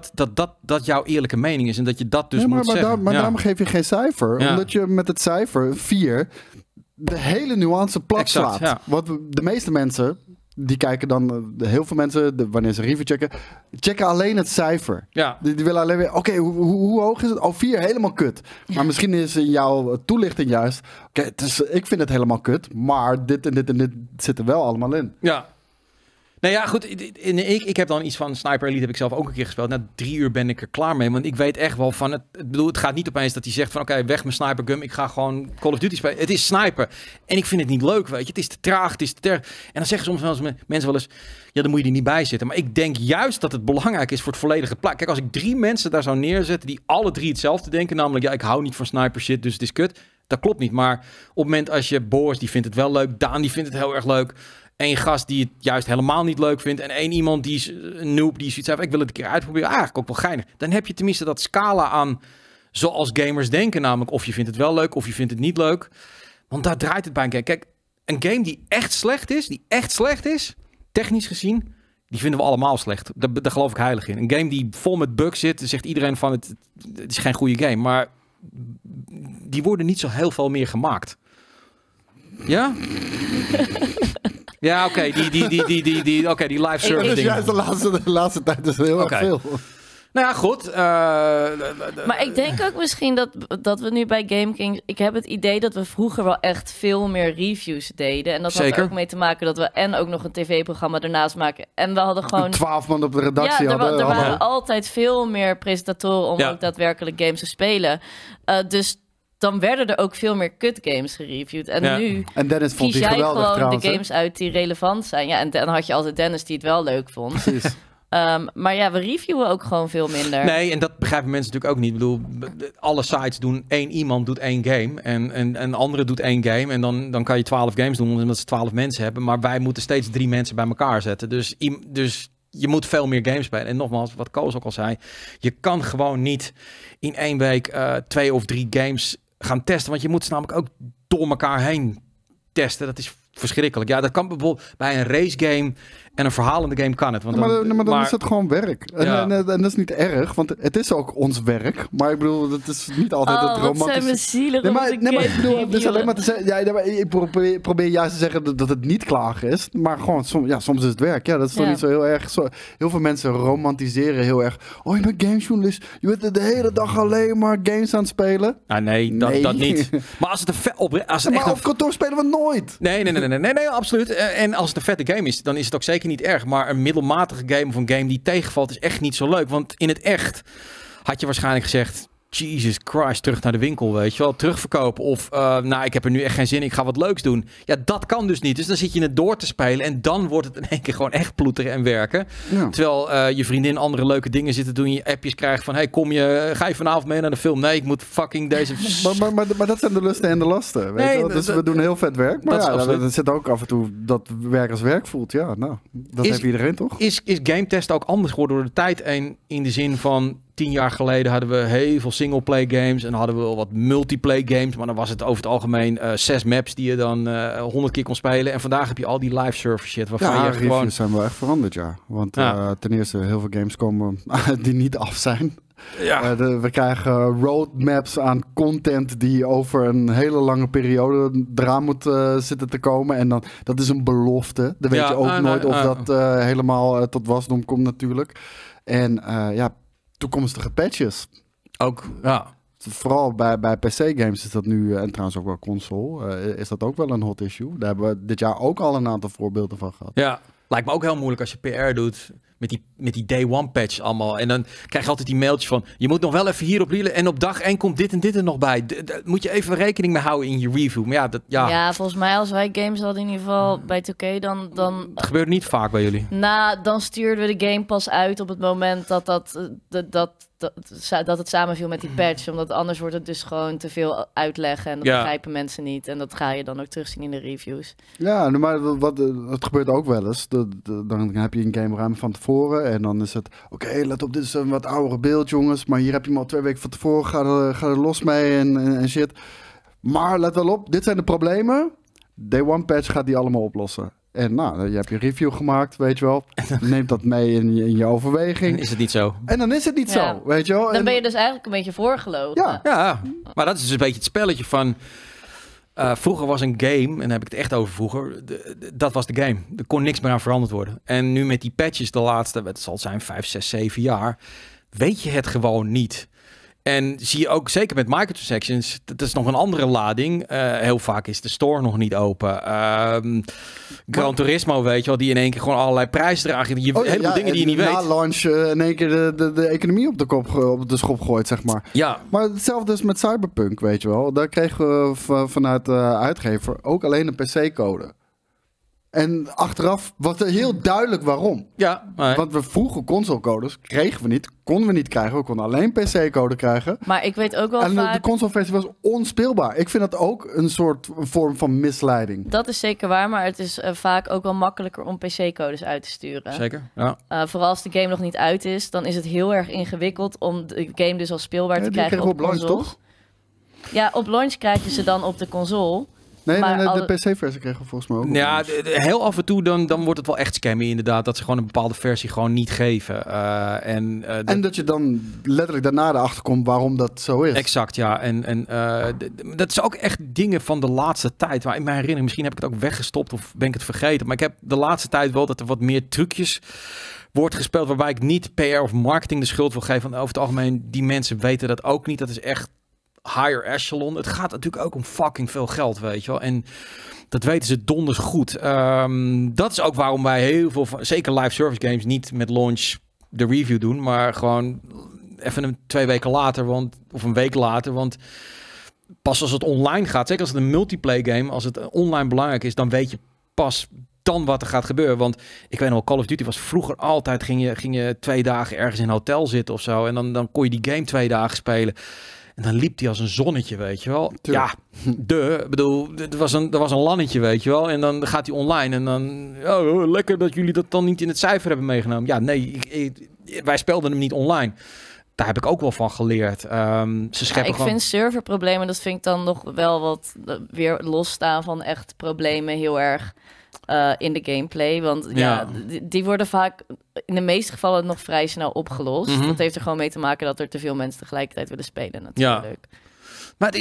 dat jouw eerlijke mening is en dat je dat dus moet zeggen. Maar daarom geef je geen cijfer. Omdat je met het cijfer 4 de hele nuance plat slaat. Ja. Wat de meeste mensen... Die kijken dan, heel veel mensen, wanneer ze review checken alleen het cijfer. Ja. Die willen alleen weer, oké, hoe hoog is het? 4, helemaal kut. Maar misschien is in jouw toelichting juist, ik vind het helemaal kut, maar dit en dit en dit zit er wel allemaal in. Ja. Nou ja, goed. Ik heb dan iets van Sniper Elite heb ik zelf ook een keer gespeeld. Na 3 uur ben ik er klaar mee. Want ik weet echt wel van het gaat niet opeens dat hij zegt van oké, weg mijn sniper gun. Ik ga gewoon Call of Duty spelen. Het is sniper. En ik vind het niet leuk, weet je. Het is te traag, het is te En dan zeggen soms wel eens mensen wel eens, ja, dan moet je er niet bij zitten. Maar ik denk juist dat het belangrijk is voor het volledige plaat. Kijk, als ik 3 mensen daar zou neerzetten die alle 3 hetzelfde denken. Namelijk, ja, ik hou niet van sniper shit, dus het is kut. Dat klopt niet. Maar op het moment als je Boris, die vindt het wel leuk. Daan, die vindt het heel erg leuk. Eén gast die het juist helemaal niet leuk vindt. En één iemand die is een noob die zoiets heeft. Ik wil het een keer uitproberen. Eigenlijk ook wel geinig. Dan heb je tenminste dat scala aan zoals gamers denken. Namelijk of je vindt het wel leuk of je vindt het niet leuk. Want daar draait het bij een game. Kijk, een game die echt slecht is, technisch gezien, die vinden we allemaal slecht. Daar geloof ik heilig in. Een game die vol met bugs zit, zegt iedereen van het is geen goede game. Maar die worden niet zo heel veel meer gemaakt. Ja? Ja, oké. Die live service dingen. Juist de laatste tijd is heel erg veel. Nou ja, goed. Maar ik denk ook misschien dat we nu bij GameKings... Ik heb het idee dat we vroeger wel echt veel meer reviews deden. En dat had er ook mee te maken dat we en ook nog een tv-programma ernaast maken. En we hadden gewoon... 12 man op de redactie hadden. Er waren altijd veel meer presentatoren om ook daadwerkelijk games te spelen. Dus... dan werden er ook veel meer kut games gereviewd. En nu kies jij gewoon de games uit die relevant zijn. Ja, en dan had je altijd Dennis die het wel leuk vond. Precies. Maar ja, we reviewen ook gewoon veel minder. Nee, en dat begrijpen mensen natuurlijk ook niet. Ik bedoel, alle sites doen iemand doet 1 game. En een andere doet 1 game. En dan kan je 12 games doen, omdat ze 12 mensen hebben. Maar wij moeten steeds 3 mensen bij elkaar zetten. Dus je moet veel meer games spelen. En nogmaals, wat Koos ook al zei. Je kan gewoon niet in 1 week 2 of 3 games gaan testen. Want je moet ze namelijk ook door elkaar heen testen. Dat is verschrikkelijk. Ja, dat kan bijvoorbeeld bij een race game en een verhalende game kan het. Want maar dan is het gewoon werk. En dat is niet erg, want het is ook ons werk. Maar ik bedoel, het is niet altijd het romantische... wat zijn we zielig maar ik bedoel, het is alleen maar te zeggen... ik probeer juist te zeggen dat het niet klagen is. Maar gewoon, soms is het werk. Ja, dat is toch niet zo heel erg... Heel veel mensen romantiseren heel erg... Oh, je bent gamejournalist. Je bent de hele dag alleen maar games aan het spelen. Ah, nee, dat niet. Maar als het op kantoor spelen we nooit. Nee, absoluut. En als het een vette game is, dan is het ook zeker niet erg. Maar een middelmatige game of een game die tegenvalt is echt niet zo leuk. Want in het echt had je waarschijnlijk gezegd... Jesus Christ, terug naar de winkel, weet je wel. Terugverkopen of, ik heb er nu echt geen zin in, ik ga wat leuks doen. Ja, dat kan dus niet. Dus dan zit je het door te spelen en dan wordt het in één keer gewoon echt ploeteren en werken. Ja. Terwijl je vriendin andere leuke dingen zit te doen, je appjes krijgt van, ga je vanavond mee naar de film? Nee, ik moet fucking deze... maar dat zijn de lusten en de lasten, weet je wel? Dus we doen heel vet werk, maar er zit ook af en toe dat werk als werk voelt. Ja, nou, dat heeft iedereen toch? Is game test ook anders geworden door de tijd in de zin van... 10 jaar geleden hadden we heel veel singleplay games en hadden we wel wat multiplayer games, maar dan was het over het algemeen 6 maps die je dan 100 keer kon spelen. En vandaag heb je al die live server shit waarvan je gewoon... reviews zijn wel echt veranderd, ja. Want ten eerste, heel veel games komen die niet af zijn. Ja. We krijgen roadmaps aan content die over een hele lange periode eraan moet zitten te komen. En dan, dat is een belofte. Dan weet je ook nooit of dat helemaal tot wasdom komt natuurlijk. En toekomstige patches. Ook, ja. Vooral bij PC-games is dat nu, en trouwens ook wel console, is dat ook wel een hot issue. Daar hebben we dit jaar ook al een aantal voorbeelden van gehad. Ja. Lijkt me ook heel moeilijk als je PR doet met die day one patch allemaal. En dan krijg je altijd die mailtjes van, je moet nog wel even hierop reelen en op dag 1 komt dit en dit er nog bij. Daar moet je even rekening mee houden in je review. Maar ja, volgens mij als wij games hadden in ieder geval bij 2K, dan het gebeurt niet vaak bij jullie. Dan stuurden we de game pas uit op het moment dat het samenviel met die patch. Omdat anders wordt het dus gewoon te veel uitleggen en dat begrijpen mensen niet. En dat ga je dan ook terugzien in de reviews. Ja, maar het gebeurt ook wel eens. Dan heb je een game ruim van tevoren en dan is het... Oké, let op, dit is een wat oudere beeld, jongens. Maar hier heb je hem al 2 weken van tevoren. Ga er los mee en shit. Maar let wel op, dit zijn de problemen. Day one patch gaat die allemaal oplossen. En je hebt je review gemaakt, weet je wel. Neem dat mee in je overweging. En is het niet zo. En dan is het niet zo, weet je wel. Dan ben je dus eigenlijk een beetje voorgelogen. Ja, maar dat is dus een beetje het spelletje van... vroeger was een game, en daar heb ik het echt over vroeger... dat was de game. Er kon niks meer aan veranderd worden. En nu met die patches de laatste, het zal zijn 5, 6, 7 jaar... weet je het gewoon niet. En zie je ook, zeker met microtransactions, dat is nog een andere lading. Heel vaak is de store nog niet open. Gran Turismo, weet je wel, die in één keer gewoon allerlei prijzen dragen. Heleboel dingen die je niet weet. Na launch in één keer de economie op de schop gooit, zeg maar. Ja. Maar hetzelfde is met Cyberpunk, weet je wel. Daar kregen we vanuit de uitgever ook alleen een PC-code. En achteraf was er heel duidelijk waarom. Ja, want we vroegen consolecodes, konden we niet krijgen. We konden alleen PC-code krijgen. Maar ik weet ook wel en vaak... de consoleversie was onspeelbaar. Ik vind dat ook een vorm van misleiding. Dat is zeker waar, maar het is vaak ook wel makkelijker om PC-codes uit te sturen. Zeker, ja. Vooral als de game nog niet uit is, dan is het heel erg ingewikkeld om de game dus al speelbaar te krijgen op launch, toch? Ja, op launch krijg je ze dan op de console... Nee, de PC-versie kregen we volgens mij ook. Ja, heel af en toe dan wordt het wel echt scammy inderdaad. Dat ze gewoon een bepaalde versie gewoon niet geven. En dat je dan letterlijk daarna erachter komt waarom dat zo is. Exact, ja. En dat is ook echt dingen van de laatste tijd. Maar in mijn herinnering, misschien heb ik het ook weggestopt of ben ik het vergeten. Maar ik heb de laatste tijd wel dat er wat meer trucjes wordt gespeeld. Waarbij ik niet PR of marketing de schuld wil geven. Want over het algemeen, die mensen weten dat ook niet. Dat is echt higher echelon. Het gaat natuurlijk ook om fucking veel geld, weet je wel. En dat weten ze donders goed. Dat is ook waarom wij heel veel, zeker live service games, niet met launch de review doen, maar gewoon even 2 weken later, of een week later, want pas als het online gaat, zeker als het een multiplayer game, als het online belangrijk is, dan weet je pas dan wat er gaat gebeuren. Want ik weet nog, Call of Duty was vroeger altijd, ging je 2 dagen ergens in een hotel zitten of zo, en dan kon je die game 2 dagen spelen. En dan liep hij als een zonnetje, weet je wel. Tuurlijk. Ja, bedoel, er was een lannetje, weet je wel. En dan gaat hij online en dan... Oh, lekker dat jullie dat dan niet in het cijfer hebben meegenomen. Ja, nee, wij speelden hem niet online. Daar heb ik ook wel van geleerd. Ik vind serverproblemen, dat vind ik dan nog wel wat weer losstaan van echt problemen heel erg in de gameplay. Want die worden vaak in de meeste gevallen nog vrij snel opgelost. Mm-hmm. Dat heeft er gewoon mee te maken dat er te veel mensen tegelijkertijd willen spelen natuurlijk. Ja. Maar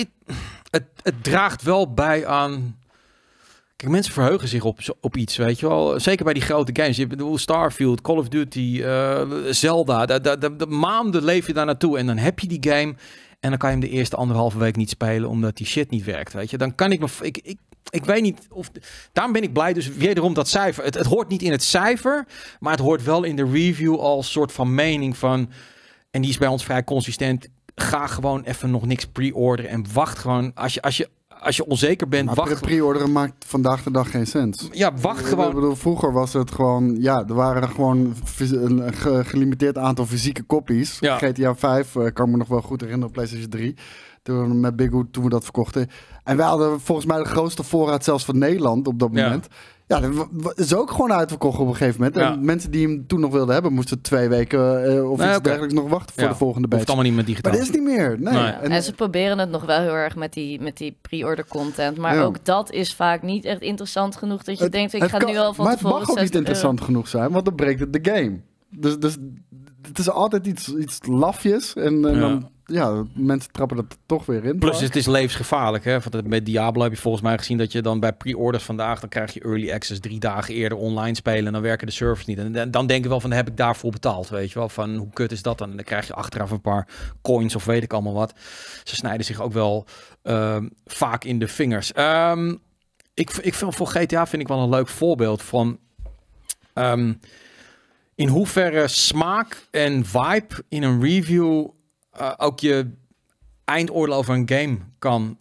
het draagt wel bij aan... Kijk, mensen verheugen zich op iets, weet je wel. Zeker bij die grote games. Je bedoelt Starfield, Call of Duty, Zelda. De maanden leef je daar naartoe en dan heb je die game en dan kan je hem de eerste 1,5 week niet spelen omdat die shit niet werkt, weet je. Dan kan ik weet niet of... Daarom ben ik blij, dus wederom dat cijfer. Het hoort niet in het cijfer, maar het hoort wel in de review als soort van mening van... En die is bij ons vrij consistent. Ga gewoon even nog niks pre-orderen en wacht gewoon. Als je onzeker bent, maar wacht. Pre-orderen maakt vandaag de dag geen sens. Ja, wacht gewoon. Ik bedoel, vroeger was het gewoon... Ja, er waren gewoon een gelimiteerd aantal fysieke copies. Ja. GTA 5 kan ik me nog wel goed herinneren op PlayStation 3. Met Big Hood toen we dat verkochten. En wij hadden volgens mij de grootste voorraad zelfs van Nederland op dat moment. Ja, dat is ook gewoon uitverkocht op een gegeven moment. Ja. En mensen die hem toen nog wilden hebben, moesten 2 weken of iets dergelijks nog wachten voor de volgende batch. Hoeft allemaal niet met digitaal. Maar dat is niet meer. Nee. En ze proberen het nog wel heel erg met die pre-order content. Maar ook dat is vaak niet echt interessant genoeg dat je denkt, ik ga nu al van maar tevoren... Maar het mag ook niet interessant genoeg zijn, want dan breekt het de game. Dus het is altijd iets lafjes en dan... Ja, mensen trappen dat toch weer in. Plus het is levensgevaarlijk. Hè? Met Diablo heb je volgens mij gezien dat je dan bij pre-orders vandaag... dan krijg je early access 3 dagen eerder online spelen... en dan werken de servers niet. En dan denk ik wel van, heb ik daarvoor betaald? Weet je wel, van hoe kut is dat dan? En dan krijg je achteraf een paar coins of weet ik allemaal wat. Ze snijden zich ook wel vaak in de vingers. Ik vind voor GTA vind ik wel een leuk voorbeeld van... in hoeverre smaak en vibe in een review ook je eindoordeel over een game kan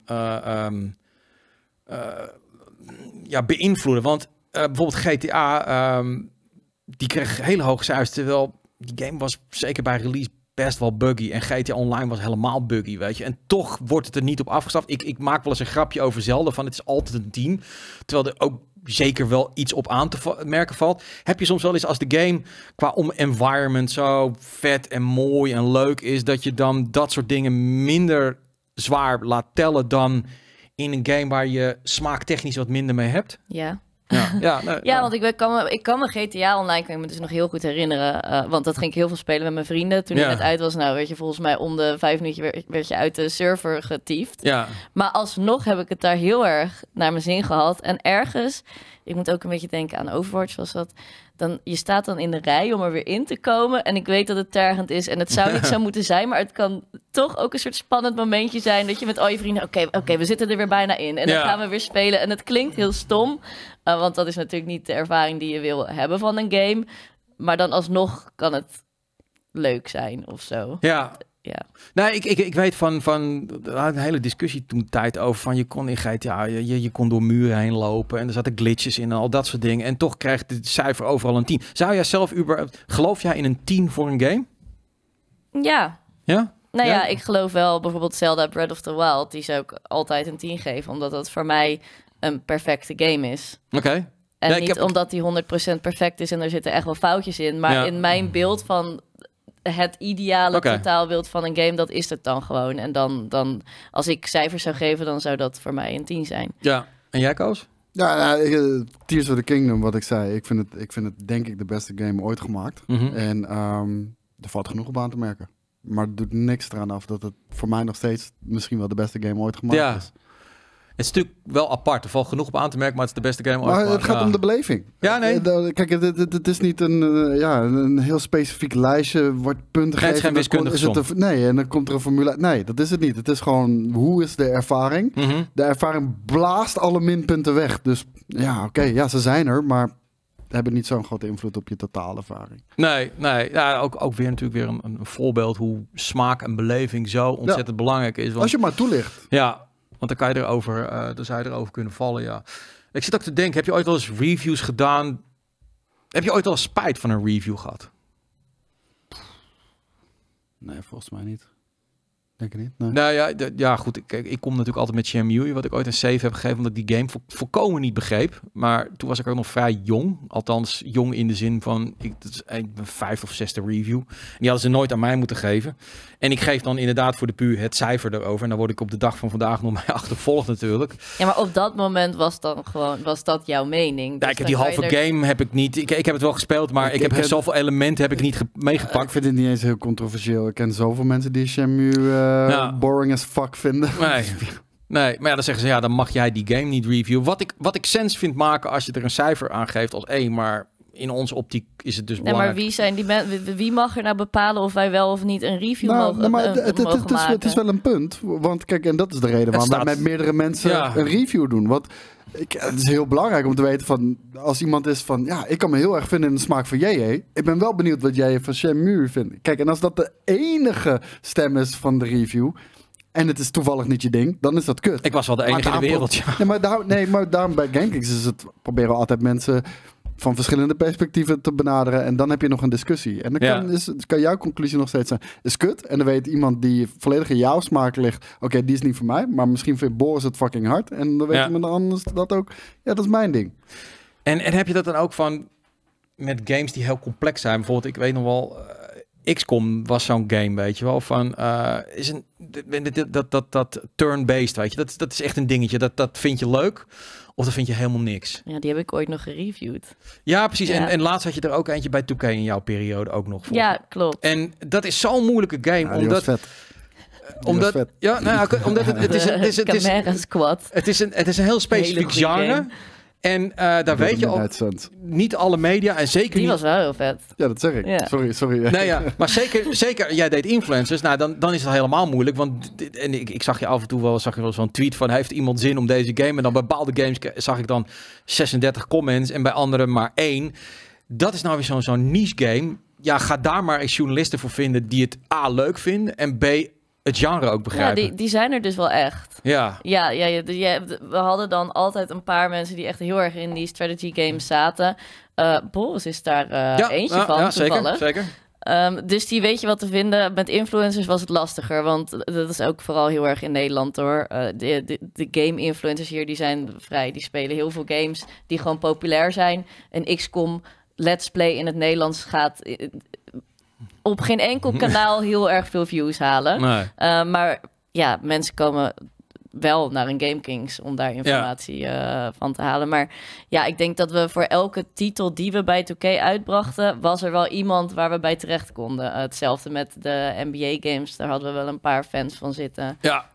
beïnvloeden. Want bijvoorbeeld GTA, die kreeg hele hoge cijfers, terwijl die game was zeker bij release best wel buggy. En GTA Online was helemaal buggy, weet je. En toch wordt het er niet op afgestraft. Ik maak wel eens een grapje over Zelda van het is altijd een 10. Terwijl er ook zeker wel iets op aan te merken valt. Heb je soms wel eens als de game qua environment zo vet en mooi en leuk is, dat je dan dat soort dingen minder zwaar laat tellen dan in een game waar je smaaktechnisch wat minder mee hebt? Ja. Want ik kan me GTA Online kan ik me dus nog heel goed herinneren. Want dat ging ik heel veel spelen met mijn vrienden. Toen het net uit was, weet je, volgens mij om de 5 minuten werd je uit de server getiefd. Ja. Maar alsnog heb ik het daar heel erg naar mijn zin gehad. En ergens, ik moet ook een beetje denken aan Overwatch, was dat. Je staat dan in de rij om er weer in te komen. En ik weet dat het tergend is en het zou niet zo moeten zijn. Maar het kan toch ook een soort spannend momentje zijn dat je met al je vrienden, oké, we zitten er weer bijna in. En dan gaan we weer spelen. En het klinkt heel stom. Want dat is natuurlijk niet de ervaring die je wil hebben van een game. Maar dan alsnog kan het leuk zijn of zo. Ja. Nou, ik weet van een hele discussie toen tijd over van je kon in GTA, je kon door muren heen lopen en er zaten glitches in en al dat soort dingen. En toch krijgt het cijfer overal een 10. Zou jij zelf geloof jij in een 10 voor een game? Ja. Ja? Nou ja, ik geloof wel bijvoorbeeld Zelda Breath of the Wild, die zou ik altijd een 10 geven, omdat dat voor mij een perfecte game is. Oké. En niet omdat die 100% perfect is en er zitten echt wel foutjes in, maar in mijn beeld van het ideale totaalbeeld van een game, dat is het dan gewoon. En dan als ik cijfers zou geven, dan zou dat voor mij een 10 zijn. Ja, en jij Koos? Ja, Tears of the Kingdom, wat ik zei. Ik vind het denk ik de beste game ooit gemaakt. En er valt genoeg op aan te merken. Maar het doet niks eraan af dat het voor mij nog steeds misschien wel de beste game ooit gemaakt is. Het is natuurlijk wel apart. Er valt genoeg op aan te merken, maar het is de beste game ooit. Maar het gaat om de beleving. Ja, nee. Kijk, het is niet een heel specifiek lijstje. Wordt punten gegeven. Het is geen wiskundige som. Nee, en dan komt er een formule. Nee, dat is het niet. Het is gewoon, hoe is de ervaring? De ervaring blaast alle minpunten weg. Dus ze zijn er, maar hebben niet zo'n grote invloed op je totale ervaring. Nee. Ja, ook weer natuurlijk weer een voorbeeld hoe smaak en beleving zo ontzettend belangrijk is. Want, als je maar toelicht. Ja. Want dan kan je zou je erover kunnen vallen, ja. Ik zit ook te denken, heb je ooit wel eens reviews gedaan? Heb je ooit wel eens spijt van een review gehad? Nee, volgens mij niet. Denk ik niet. Nee. Nou goed. Ik kom natuurlijk altijd met Shenmue, wat ik ooit een 7 heb gegeven, omdat ik die game volkomen niet begreep. Maar toen was ik ook nog vrij jong. Althans, jong in de zin van, dat is mijn 5e of 6e review. En die hadden ze nooit aan mij moeten geven. En ik geef dan inderdaad voor de puur het cijfer erover. En dan word ik op de dag van vandaag nog mee achtervolgd natuurlijk. Ja, maar op dat moment was dat jouw mening? Dus ja, ik heb die halve game heb ik niet. Ik heb het wel gespeeld, maar ik heb zoveel elementen heb ik niet meegepakt. Ik vind het niet eens heel controversieel. Ik ken zoveel mensen die Shenmue boring as fuck vinden. Nee, maar dan zeggen ze, dan mag jij die game niet reviewen. Wat ik sens vind maken als je er een cijfer aan geeft als 1, maar in onze optiek is het dus belangrijk. Maar wie mag er nou bepalen of wij wel of niet een review mogen maken? Het is wel een punt. Want kijk, en dat is de reden waarom wij met meerdere mensen een review doen. Want het is heel belangrijk om te weten van, als iemand is van, ik kan me heel erg vinden in de smaak van JJ. Ik ben wel benieuwd wat jij van Shenmue vindt. Kijk, en als dat de enige stem is van de review, en het is toevallig niet je ding, dan is dat kut. Ik was wel de enige in de wereld, ja. Maar daarom bij GameKings is het, proberen we altijd mensen van verschillende perspectieven te benaderen. En dan heb je nog een discussie. En dan kan jouw conclusie nog steeds zijn, is kut. En dan weet iemand die volledig in jouw smaak ligt, oké, die is niet voor mij. Maar misschien vindt Boris het fucking hard. En dan weet iemand anders dat ook. Ja, dat is mijn ding. En heb je dat dan ook van met games die heel complex zijn? Bijvoorbeeld, ik weet nog wel, XCOM was zo'n game, weet je wel, van dat turn-based, weet je, dat is echt een dingetje. Dat vind je leuk, of dat vind je helemaal niks. Ja, die heb ik ooit nog gereviewd. Ja, precies. Ja. En laatst had je er ook eentje bij 2K in jouw periode ook nog. Ja, klopt. En dat is zo'n moeilijke game, ja, omdat omdat het is een heel specifiek genre. En daar weet je al, niet alle media en zeker die niet. was wel heel vet. Ja, dat zeg ik. Ja. Sorry. Nee, ja, maar zeker, jij deed influencers. Nou, dan is het helemaal moeilijk. Want ik zag je af en toe wel zo'n tweet van, heeft iemand zin om deze game? En dan bij bepaalde games zag ik dan 36 comments en bij andere maar 1. dat is nou weer zo'n niche game. Ja, ga daar maar eens journalisten voor vinden die het A, leuk vinden en B, het genre ook begrijpen. Ja, die zijn er dus wel echt. Ja. We hadden dan altijd een paar mensen die echt heel erg in die strategy games zaten. Boris is daar eentje van, ja, toevallig. Zeker. Dus die weet je wat te vinden. Met influencers was het lastiger, want dat is ook vooral heel erg in Nederland hoor. De game-influencers hier, die zijn vrij. Die spelen heel veel games die gewoon populair zijn. En XCOM Let's Play in het Nederlands gaat op geen enkel kanaal heel erg veel views halen. Nee. Maar ja, mensen komen wel naar een GameKings om daar informatie van te halen. Maar ja, ik denk dat we voor elke titel die we bij 2K uitbrachten, was er wel iemand waar we bij terecht konden. Hetzelfde met de NBA-games, daar hadden we wel een paar fans van zitten. Ja,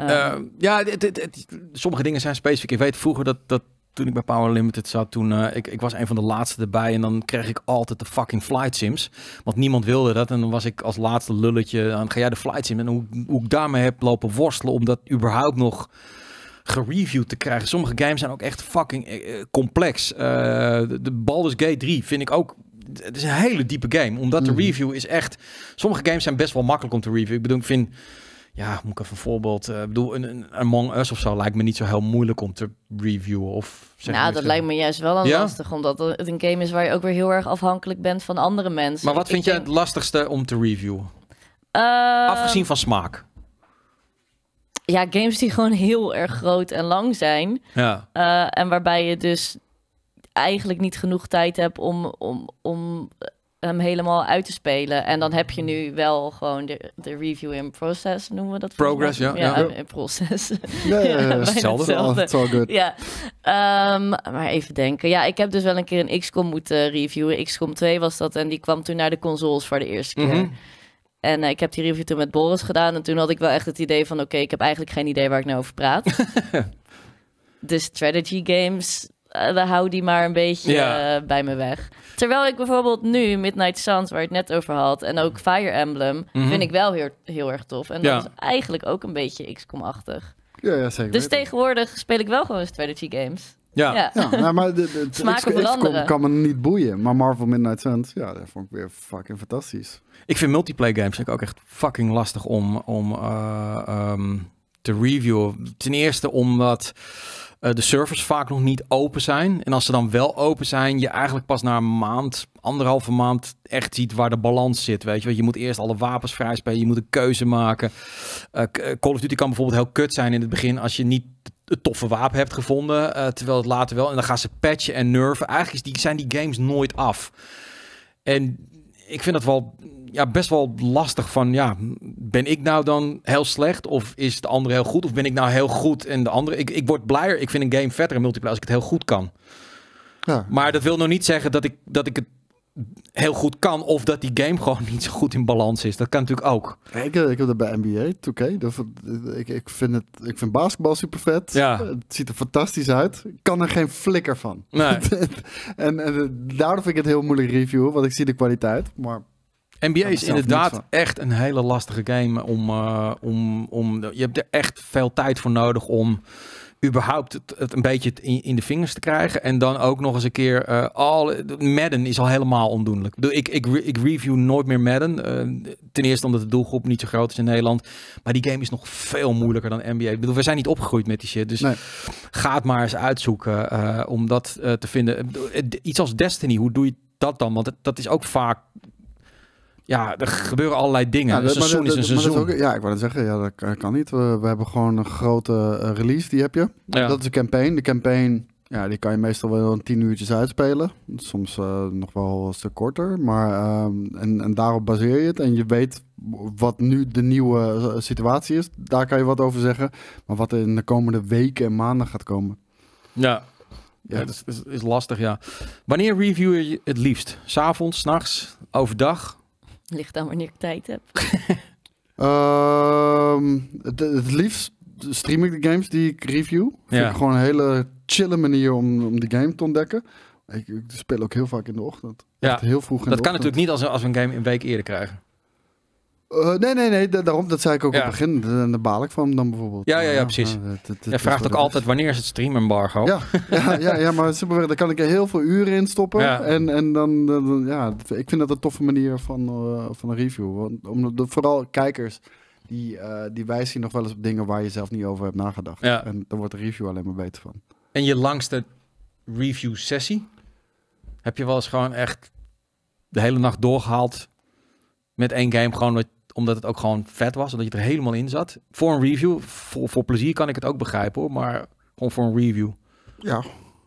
sommige dingen zijn specifiek. Ik weet vroeger dat toen ik bij Power Limited zat, ik was een van de laatste erbij en dan kreeg ik altijd de fucking flight sims. Want niemand wilde dat en dan was ik als laatste lulletje, dan ga jij de flight sim. En hoe ik daarmee heb lopen worstelen om dat überhaupt nog gereviewd te krijgen. Sommige games zijn ook echt fucking complex. De Baldur's Gate 3 vind ik ook, het is een hele diepe game. Omdat de review is echt, sommige games zijn best wel makkelijk om te reviewen. Ik bedoel, ik vind, ja, moet ik even een voorbeeld. Ik bedoel, een Among Us of zo lijkt me niet zo heel moeilijk om te reviewen. Of dat lijkt me juist wel lastig, omdat het een game is waar je ook weer heel erg afhankelijk bent van andere mensen. Maar wat vind jij het lastigste om te reviewen? Afgezien van smaak. Ja, games die gewoon heel erg groot en lang zijn. Ja. En waarbij je dus eigenlijk niet genoeg tijd hebt om hem helemaal uit te spelen. En dan heb je nu wel gewoon de review in process, noemen we dat? Progress, ja. In process. Ja, hetzelfde. It's all good. Ja, maar even denken. Ja, ik heb dus wel een keer een XCOM moeten reviewen. XCOM 2 was dat en die kwam toen naar de consoles voor de eerste keer. En ik heb die review toen met Boris gedaan. En toen had ik wel echt het idee van, oké, ik heb eigenlijk geen idee waar ik nou over praat. De strategy games, daar hou die maar een beetje bij me weg. Terwijl ik bijvoorbeeld nu Midnight Suns, waar je het net over had, en ook Fire Emblem, vind ik wel heel erg tof. En dat is eigenlijk ook een beetje XCOM-achtig. Ja, zeker. Dus tegenwoordig speel ik wel gewoon strategy games. Ja. Nou, maar smaken veranderen. kan me niet boeien. Maar Marvel Midnight Suns, ja, dat vond ik weer fucking fantastisch. Ik vind multiplayer games ook echt fucking lastig om te reviewen. Ten eerste omdat de servers vaak nog niet open zijn. En als ze dan wel open zijn, je eigenlijk pas na een maand, 1,5 maand echt ziet waar de balans zit. Weet je, want je moet eerst alle wapens vrij spelen. Je moet een keuze maken. Call of Duty kan bijvoorbeeld heel kut zijn in het begin als je niet het toffe wapen hebt gevonden. Terwijl het later wel. En dan gaan ze patchen en nerven. Eigenlijk zijn die games nooit af. En ik vind dat wel best wel lastig van, ben ik nou dan heel slecht of is de andere heel goed? Of ben ik nou heel goed en de andere... Ik word blijer, ik vind een game vetter in multiplayer als ik het heel goed kan. Ja. Maar dat wil nog niet zeggen dat ik het heel goed kan of dat die game gewoon niet zo goed in balans is. Dat kan natuurlijk ook. Ik heb dat bij NBA, 2K. Ik vind basketbal super vet. Ja. Het ziet er fantastisch uit. Ik kan er geen flikker van. Nee. en daardoor vind ik het heel moeilijk reviewen, want ik zie de kwaliteit. Maar NBA is inderdaad echt een hele lastige game om je hebt er echt veel tijd voor nodig om überhaupt het een beetje in de vingers te krijgen. En dan ook nog eens een keer Madden is al helemaal ondoenlijk. Ik review nooit meer Madden. Ten eerste omdat de doelgroep niet zo groot is in Nederland. Maar die game is nog veel moeilijker dan NBA. Ik bedoel, we zijn niet opgegroeid met die shit. Dus ga het maar eens uitzoeken om dat te vinden. Iets als Destiny, hoe doe je dat dan? Want dat is ook vaak... Ja, er gebeuren allerlei dingen. Een seizoen is een seizoen. Ik wou het zeggen, dat kan niet. We hebben gewoon een grote release, die heb je. Ja. Dat is een campaign. De campaign, die kan je meestal wel in 10 uurtjes uitspelen. Soms nog wel een stuk korter. Maar, en daarop baseer je het. En je weet wat nu de nieuwe situatie is. Daar kan je wat over zeggen. Maar wat er in de komende weken en maanden gaat komen. Ja, dat is lastig, ja. Wanneer review je het liefst? 'S avonds, 's nachts, overdag? Ligt aan wanneer ik tijd heb. Het liefst stream ik de games die ik review. Vind ik gewoon een hele chille manier om die game te ontdekken. Ik speel ook heel vaak in de ochtend. Echt heel vroeg in de ochtend. Dat kan natuurlijk niet als we een game een week eerder krijgen. Nee, daarom, dat zei ik ook op het begin. Daar baal ik van dan bijvoorbeeld. Ja, precies. Je vraagt ook altijd wanneer is het stream-embargo. Ja, maar superwerk, daar kan ik er heel veel uren in stoppen. Ja. En dan, ik vind dat een toffe manier van een review. Want vooral kijkers, die wijzen je nog wel eens op dingen waar je zelf niet over hebt nagedacht. Ja. En daar wordt de review alleen maar beter van. En je langste review-sessie? Heb je wel eens gewoon echt de hele nacht doorgehaald met één game, gewoon omdat het ook gewoon vet was, omdat je er helemaal in zat? Voor een review, voor plezier kan ik het ook begrijpen hoor, maar gewoon voor een review. Ja,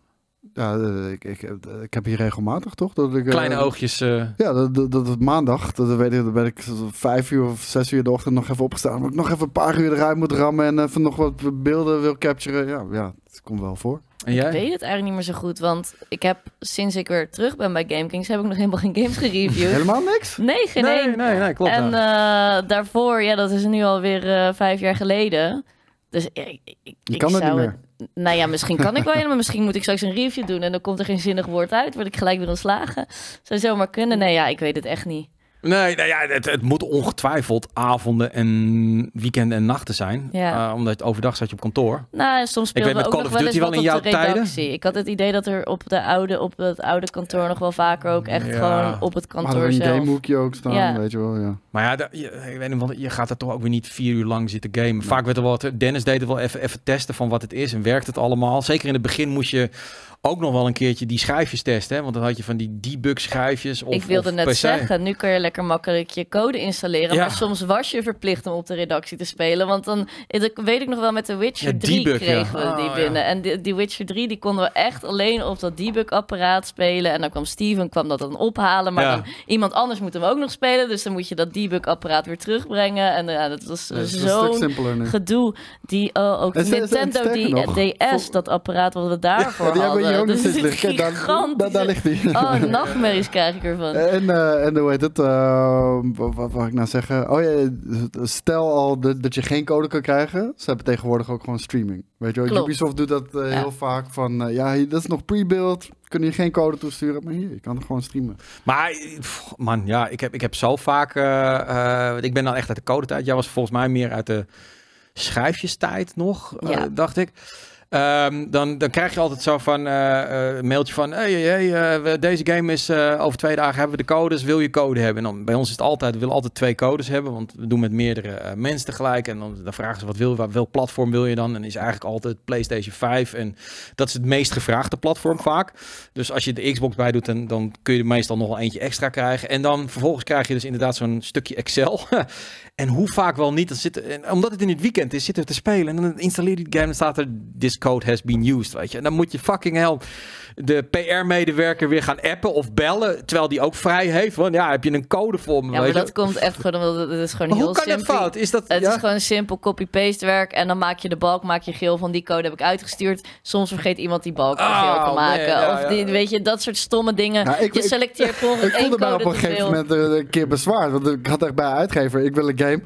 ik heb hier regelmatig toch? Dat ik, kleine oogjes. Ja, dat maandag, dat ben ik 5 uur of 6 uur de ochtend nog even opgestaan. Maar ik nog even een paar uur eruit moet rammen en even nog wat beelden wil capturen. Ja, het komt wel voor. En jij? Ik weet het eigenlijk niet meer zo goed, want ik heb sinds ik weer terug ben bij GameKings, heb ik nog helemaal geen games gereviewd. Helemaal niks? Nee, geen één. Nee, klopt. En daarvoor, dat is nu alweer 5 jaar geleden. Dus je kan het niet meer. Nou ja, misschien kan ik wel, maar misschien moet ik straks een review doen en dan komt er geen zinnig woord uit, word ik gelijk weer ontslagen. Zou zomaar kunnen. Nee, ik weet het echt niet. Nee, het moet ongetwijfeld avonden en weekenden en nachten zijn. Ja. Omdat overdag zat je op kantoor. Nou, soms speelde ook nog wel eens wat op de redactie. Tijden? Ik had het idee dat er op het oude kantoor nog wel vaker ook echt gewoon op het kantoor zelf. Maar een gamehoekje ook staan, weet je wel, ja. Maar ja, ik weet niet, want je gaat er toch ook weer niet 4 uur lang zitten gamen. Nee. Vaak werd er wat. Dennis deed het wel even testen van wat het is en werkt het allemaal. Zeker in het begin moest je ook nog wel een keertje die schijfjes testen, hè? Want dan had je van die debug schijfjes. Ik wilde net zeggen, nu kun je lekker makkelijk je code installeren, maar soms was je verplicht om op de redactie te spelen, want dan weet ik nog wel met de Witcher 3 kregen we die binnen. En die Witcher 3 die konden we echt alleen op dat debug-apparaat spelen en dan kwam Steven dat dan ophalen, maar dan iemand anders moet hem ook nog spelen, dus dan moet je dat debug-apparaat weer terugbrengen en dat was zo'n gedoe. Ook Nintendo, die DS, dat apparaat wat we daarvoor hadden. Dat is gigantisch. Daar ligt hij. Nachtmerries krijg ik ervan. En hoe heet het? Wat wou ik nou zeggen? Stel al dat je geen code kan krijgen. Ze hebben tegenwoordig ook gewoon streaming. Weet je wel? Ubisoft doet dat heel vaak. Van, dat is nog pre-build. Kun je geen code toesturen. Maar hier, je kan het gewoon streamen. Maar, man, ik heb zo vaak... ik ben dan echt uit de codetijd. Jij was volgens mij meer uit de schrijfjestijd nog, dacht ik. Dan krijg je altijd zo van een mailtje van deze game is over 2 dagen hebben we de codes, wil je code hebben? En dan bij ons is het altijd, we willen altijd 2 codes hebben, want we doen met meerdere mensen tegelijk en dan vragen ze welk platform wil je dan? En is eigenlijk altijd PlayStation 5 en dat is het meest gevraagde platform vaak. Dus als je de Xbox bij doet, dan kun je er meestal nog wel eentje extra krijgen en dan vervolgens krijg je dus inderdaad zo'n stukje Excel. En hoe vaak wel niet, omdat het in het weekend is, zitten we te spelen en dan installeer je die game en staat er this code has been used, weet je. En dan moet je fucking hell de PR-medewerker weer gaan appen of bellen, terwijl die ook vrij heeft. Want heb je een code voor me? Ja, maar dat komt echt gewoon omdat het is gewoon heel simpel. Hoe kan dat fout? Het is gewoon simpel copy-paste werk en dan maak je de balk, maak je geel van die code heb ik uitgestuurd. Soms vergeet iemand die balk geel te maken. Weet je, dat soort stomme dingen. Je selecteert gewoon één code te veel. Ik voelde mij op een gegeven moment een keer bezwaard, want ik had echt bij uitgever, ik wil een game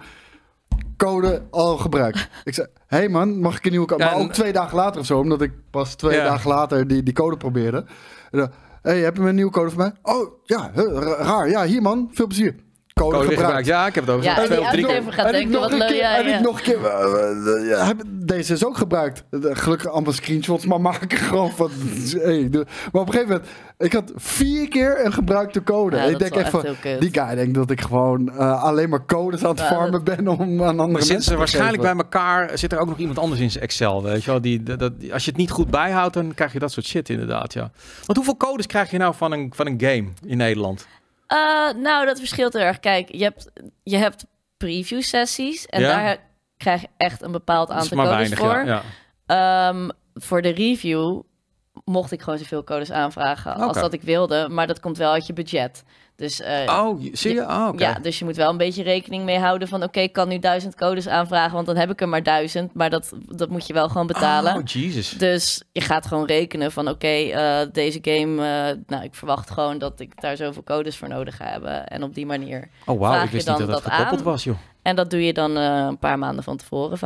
code al gebruikt. Ik zei, hey man, mag ik een nieuwe code? Maar ook 2 dagen later of zo, omdat ik pas 2 dagen later die code probeerde. Hey, heb je een nieuwe code voor mij? Oh, ja, raar. Ja, hier man, veel plezier. Code gebruikt. Ja, ik heb het over. Ja, en die uitgever gaat denken, wat leuk. En nog een keer, deze is ook gebruikt. Gelukkig allemaal screenshots, maar maken gewoon van... Maar op een gegeven moment, ik had 4 keer een gebruikte code. Ja, ik denk echt van, die guy denkt dat ik gewoon alleen maar codes aan het farmen ben om aan andere mensen te waarschijnlijk bij elkaar zit er ook nog iemand anders in zijn Excel, weet je wel. Als je het niet goed bijhoudt, dan krijg je dat soort shit inderdaad, ja. Want hoeveel codes krijg je nou van een game in Nederland? Nou, dat verschilt heel erg. Kijk, je hebt preview sessies en daar krijg je echt een bepaald aantal codes weinig, voor. Voor de review mocht ik gewoon zoveel codes aanvragen als dat ik wilde, maar dat komt wel uit je budget. Dus, zie je? Okay. Ja, dus je moet wel een beetje rekening mee houden van ik kan nu 1000 codes aanvragen, want dan heb ik er maar 1000, maar dat moet je wel gewoon betalen. Oh, Jesus. Dus je gaat gewoon rekenen van deze game, ik verwacht gewoon dat ik daar zoveel codes voor nodig ga hebben. En op die manier ik wist niet dat gekoppeld was, joh. En dat doe je dan een paar maanden van tevoren vaak.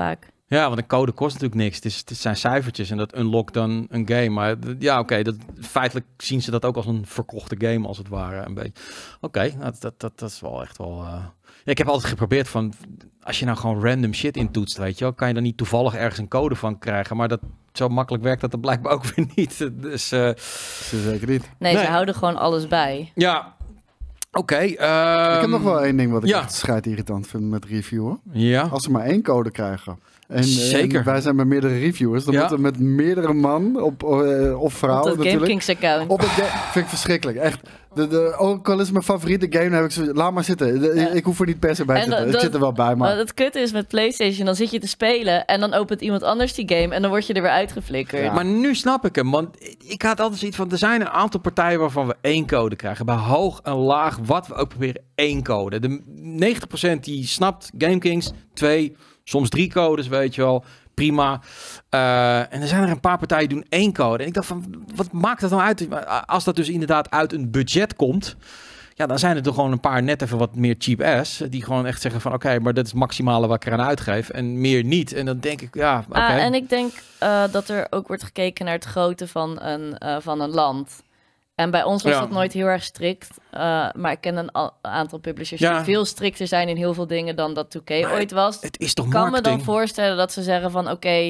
Ja, want een code kost natuurlijk niks. Het zijn cijfertjes en dat unlock dan een game. Maar ja, oké, feitelijk zien ze dat ook als een verkochte game, als het ware. Een beetje. Oké, dat is wel echt wel... Ja, ik heb altijd geprobeerd van, als je nou gewoon random shit intoetst, weet je wel, kan je dan niet toevallig ergens een code van krijgen. Maar zo makkelijk werkt dat er blijkbaar ook weer niet. Dus... zeker niet. Nee, ze houden gewoon alles bij. Ja. Oké. Ik heb nog wel één ding wat ik echt scheidirritant vind met reviewen. Ja. Als ze maar 1 code krijgen. Zeker. En wij zijn met meerdere reviewers. Dan moeten we met meerdere man of vrouw op natuurlijk. GameKings account. Vind ik verschrikkelijk. Echt. Ook al is mijn favoriete game, dan heb ik zo, laat maar zitten. Ik hoef er niet per se bij te zitten. Ik zit er wel bij, maar... Het kutte is met PlayStation, dan zit je te spelen en dan opent iemand anders die game en dan word je er weer uitgeflikkerd. Ja. Maar nu snap ik hem, want ik had altijd zoiets van, er zijn een aantal partijen waarvan we 1 code krijgen. Bij hoog en laag, wat we ook proberen, 1 code. De 90% die snapt GameKings, 2, soms 3 codes, weet je wel. Prima. En er zijn er een paar partijen die doen 1 code. En ik dacht van, wat maakt dat nou uit? Als dat dus inderdaad uit een budget komt, ja, dan zijn er toch gewoon een paar net even wat meer cheap ass, die gewoon echt zeggen van, oké, maar dat is het maximale wat ik eraan uitgeef en meer niet. En dan denk ik, ja, oké. En ik denk dat er ook wordt gekeken naar het grootte van een land. En bij ons was dat nooit heel erg strikt. Maar ik ken een aantal publishers die veel strikter zijn in heel veel dingen dan dat 2K ooit was. Het is toch ik kan me dan voorstellen dat ze zeggen van oké,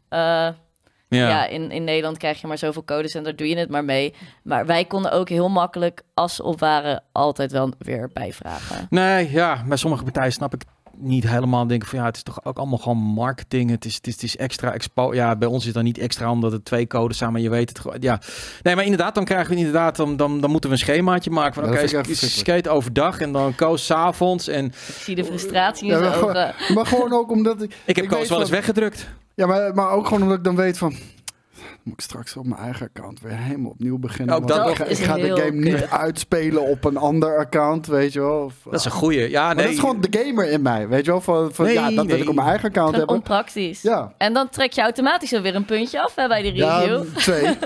in Nederland krijg je maar zoveel codes en daar doe je het maar mee. Maar wij konden ook heel makkelijk, als ze op waren, altijd wel weer bijvragen. Nee, ja, bij sommige partijen snap ik niet helemaal, denken van ja, het is toch ook allemaal gewoon marketing. Het is extra expo. Ja, bij ons is dan niet extra omdat het 2 codes zijn, maar je weet het gewoon. Ja, nee, maar inderdaad, dan krijgen we inderdaad, dan moeten we een schemaatje maken van oké, skate overdag en dan koos 's avonds en. Ik zie de frustratie in zijn ogen. Maar gewoon ook omdat ik heb koos wel eens weggedrukt. Ja, maar ook gewoon omdat ik dan weet van, moet ik straks op mijn eigen account weer helemaal opnieuw beginnen. Ook dat ik ga de game niet uitspelen op een ander account, weet je wel. Dat is een goeie. Ja, nee. Dat is gewoon de gamer in mij, weet je wel. Van dat wil ik op mijn eigen account hebben. Onpraktisch. Ja. En dan trek je automatisch alweer een puntje af bij de review. Ja, 2.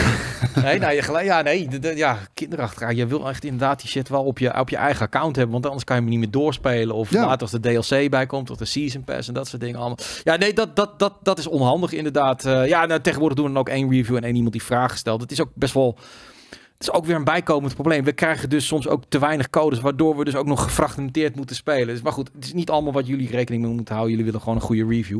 Kinderachtig. Je wil echt inderdaad die shit wel op je eigen account hebben, want anders kan je hem niet meer doorspelen. Of later als de DLC bij komt, of de Season Pass en dat soort dingen allemaal. Ja, nee, dat is onhandig inderdaad. Tegenwoordig doen we dan ook 1 review en 1 iemand die vragen stelt. Het is ook best wel... Het is ook weer een bijkomend probleem. We krijgen dus soms ook te weinig codes, waardoor we dus ook nog gefragmenteerd moeten spelen. Dus, maar goed, het is niet allemaal wat jullie rekening mee moeten houden. Jullie willen gewoon een goede review.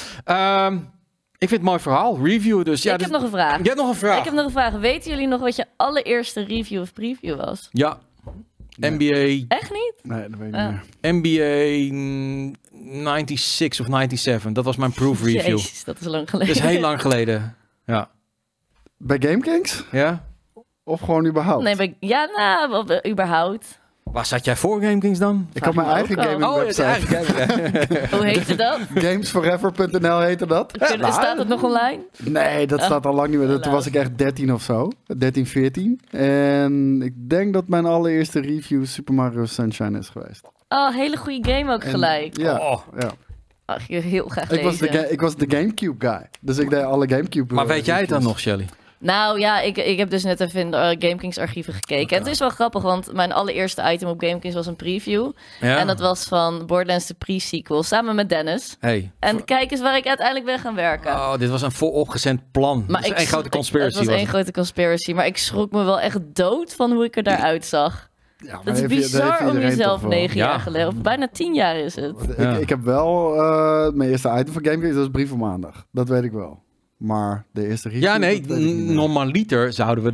Ik vind het een mooi verhaal. Review dus. Ja, ik heb nog een vraag. Je hebt nog een vraag? Ik heb nog een vraag. Weten jullie nog wat je allereerste review of preview was? Ja. Nee. NBA... Echt niet? Nee, dat weet ik niet meer. NBA 96 of 97. Dat was mijn proof review. Jezus, dat is lang geleden. Dat is heel lang geleden. Ja. Bij GameKings? Ja. Of gewoon überhaupt? Nee, überhaupt. Waar zat jij voor GameKings dan? Ik had mijn eigen gaming website. Hoe heette dat? Gamesforever.nl heette dat. Staat het nog online? Nee, dat staat al lang niet meer. Toen was ik echt 13 of zo. 13, 14. En ik denk dat mijn allereerste review Super Mario Sunshine is geweest. Oh, hele goede game ook gelijk. Ja. Mag je heel graag lezen. Ik was de Gamecube guy. Dus ik deed alle Gamecube. Maar weet jij het dan nog, Shelly? Nou ja, ik heb dus net even in de GameKings archieven gekeken. Okay. En het is wel grappig, want mijn allereerste item op GameKings was een preview. Ja. En dat was van Borderlands de pre-sequel, samen met Dennis. Hey. En kijk eens waar ik uiteindelijk ben gaan werken. Oh, dit was een vooropgezend plan. Maar het was één grote conspiracy. Het was één grote conspiracy, maar ik schrok me wel echt dood van hoe ik er daaruit zag. Ja, dat is bizar om jezelf 9 jaar geleden, of bijna 10 jaar is het. Ik heb wel mijn eerste item van GameKings, dat is Brief op Maandag. Dat weet ik wel. Maar de eerste review... Ja, nee, normaliter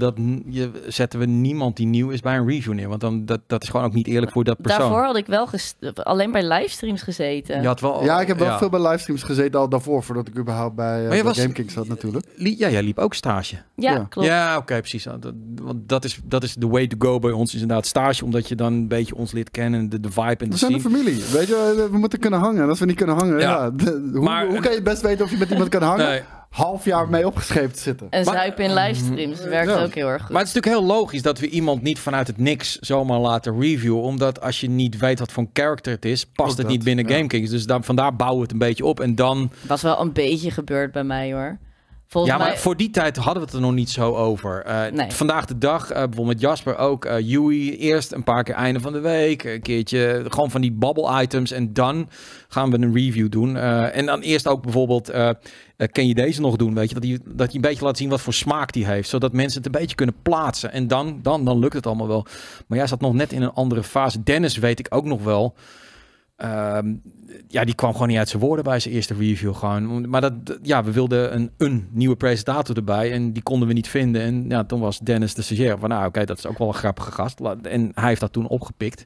zetten we niemand die nieuw is bij een review neer. Want dan, dat is gewoon ook niet eerlijk voor dat persoon. Daarvoor had ik wel alleen bij livestreams gezeten. Je had wel, ik heb wel veel bij livestreams gezeten al daarvoor, voordat ik überhaupt bij GameKings zat natuurlijk. Jij liep ook stage. Ja, klopt. Ja, oké, precies. Want dat is the way to go bij ons, is inderdaad stage. Omdat je dan een beetje ons leert kennen, de vibe en de scene. We zijn een familie, weet je, we moeten kunnen hangen. En als we niet kunnen hangen, hoe kan je best weten of je met iemand kan hangen? Nee. Half jaar mee opgeschreven te zitten. En zuipen in livestreams werkt ook heel erg goed. Maar het is natuurlijk heel logisch dat we iemand niet vanuit het niks zomaar laten reviewen. Omdat als je niet weet wat voor een character het is, past het niet binnen GameKings. Dus vandaar bouwen we het een beetje op. En dan... Het was wel een beetje gebeurd bij mij hoor. Volgens maar mij... voor die tijd hadden we het er nog niet zo over. Nee. Vandaag de dag, bijvoorbeeld met Jasper ook, Yui, eerst een paar keer einde van de week, een keertje gewoon van die babbel items en dan gaan we een review doen. En dan eerst ook bijvoorbeeld, ken je deze nog doen, weet je, dat je een beetje laat zien wat voor smaak die heeft, zodat mensen het een beetje kunnen plaatsen. En dan lukt het allemaal wel. Maar jij zat nog net in een andere fase. Dennis weet ik ook nog wel. Die kwam gewoon niet uit zijn woorden bij zijn eerste review gewoon. Maar we wilden een nieuwe presentator erbij en die konden we niet vinden. En ja, toen was Dennis de stagiair van, oké, dat is ook wel een grappige gast. En hij heeft dat toen opgepikt.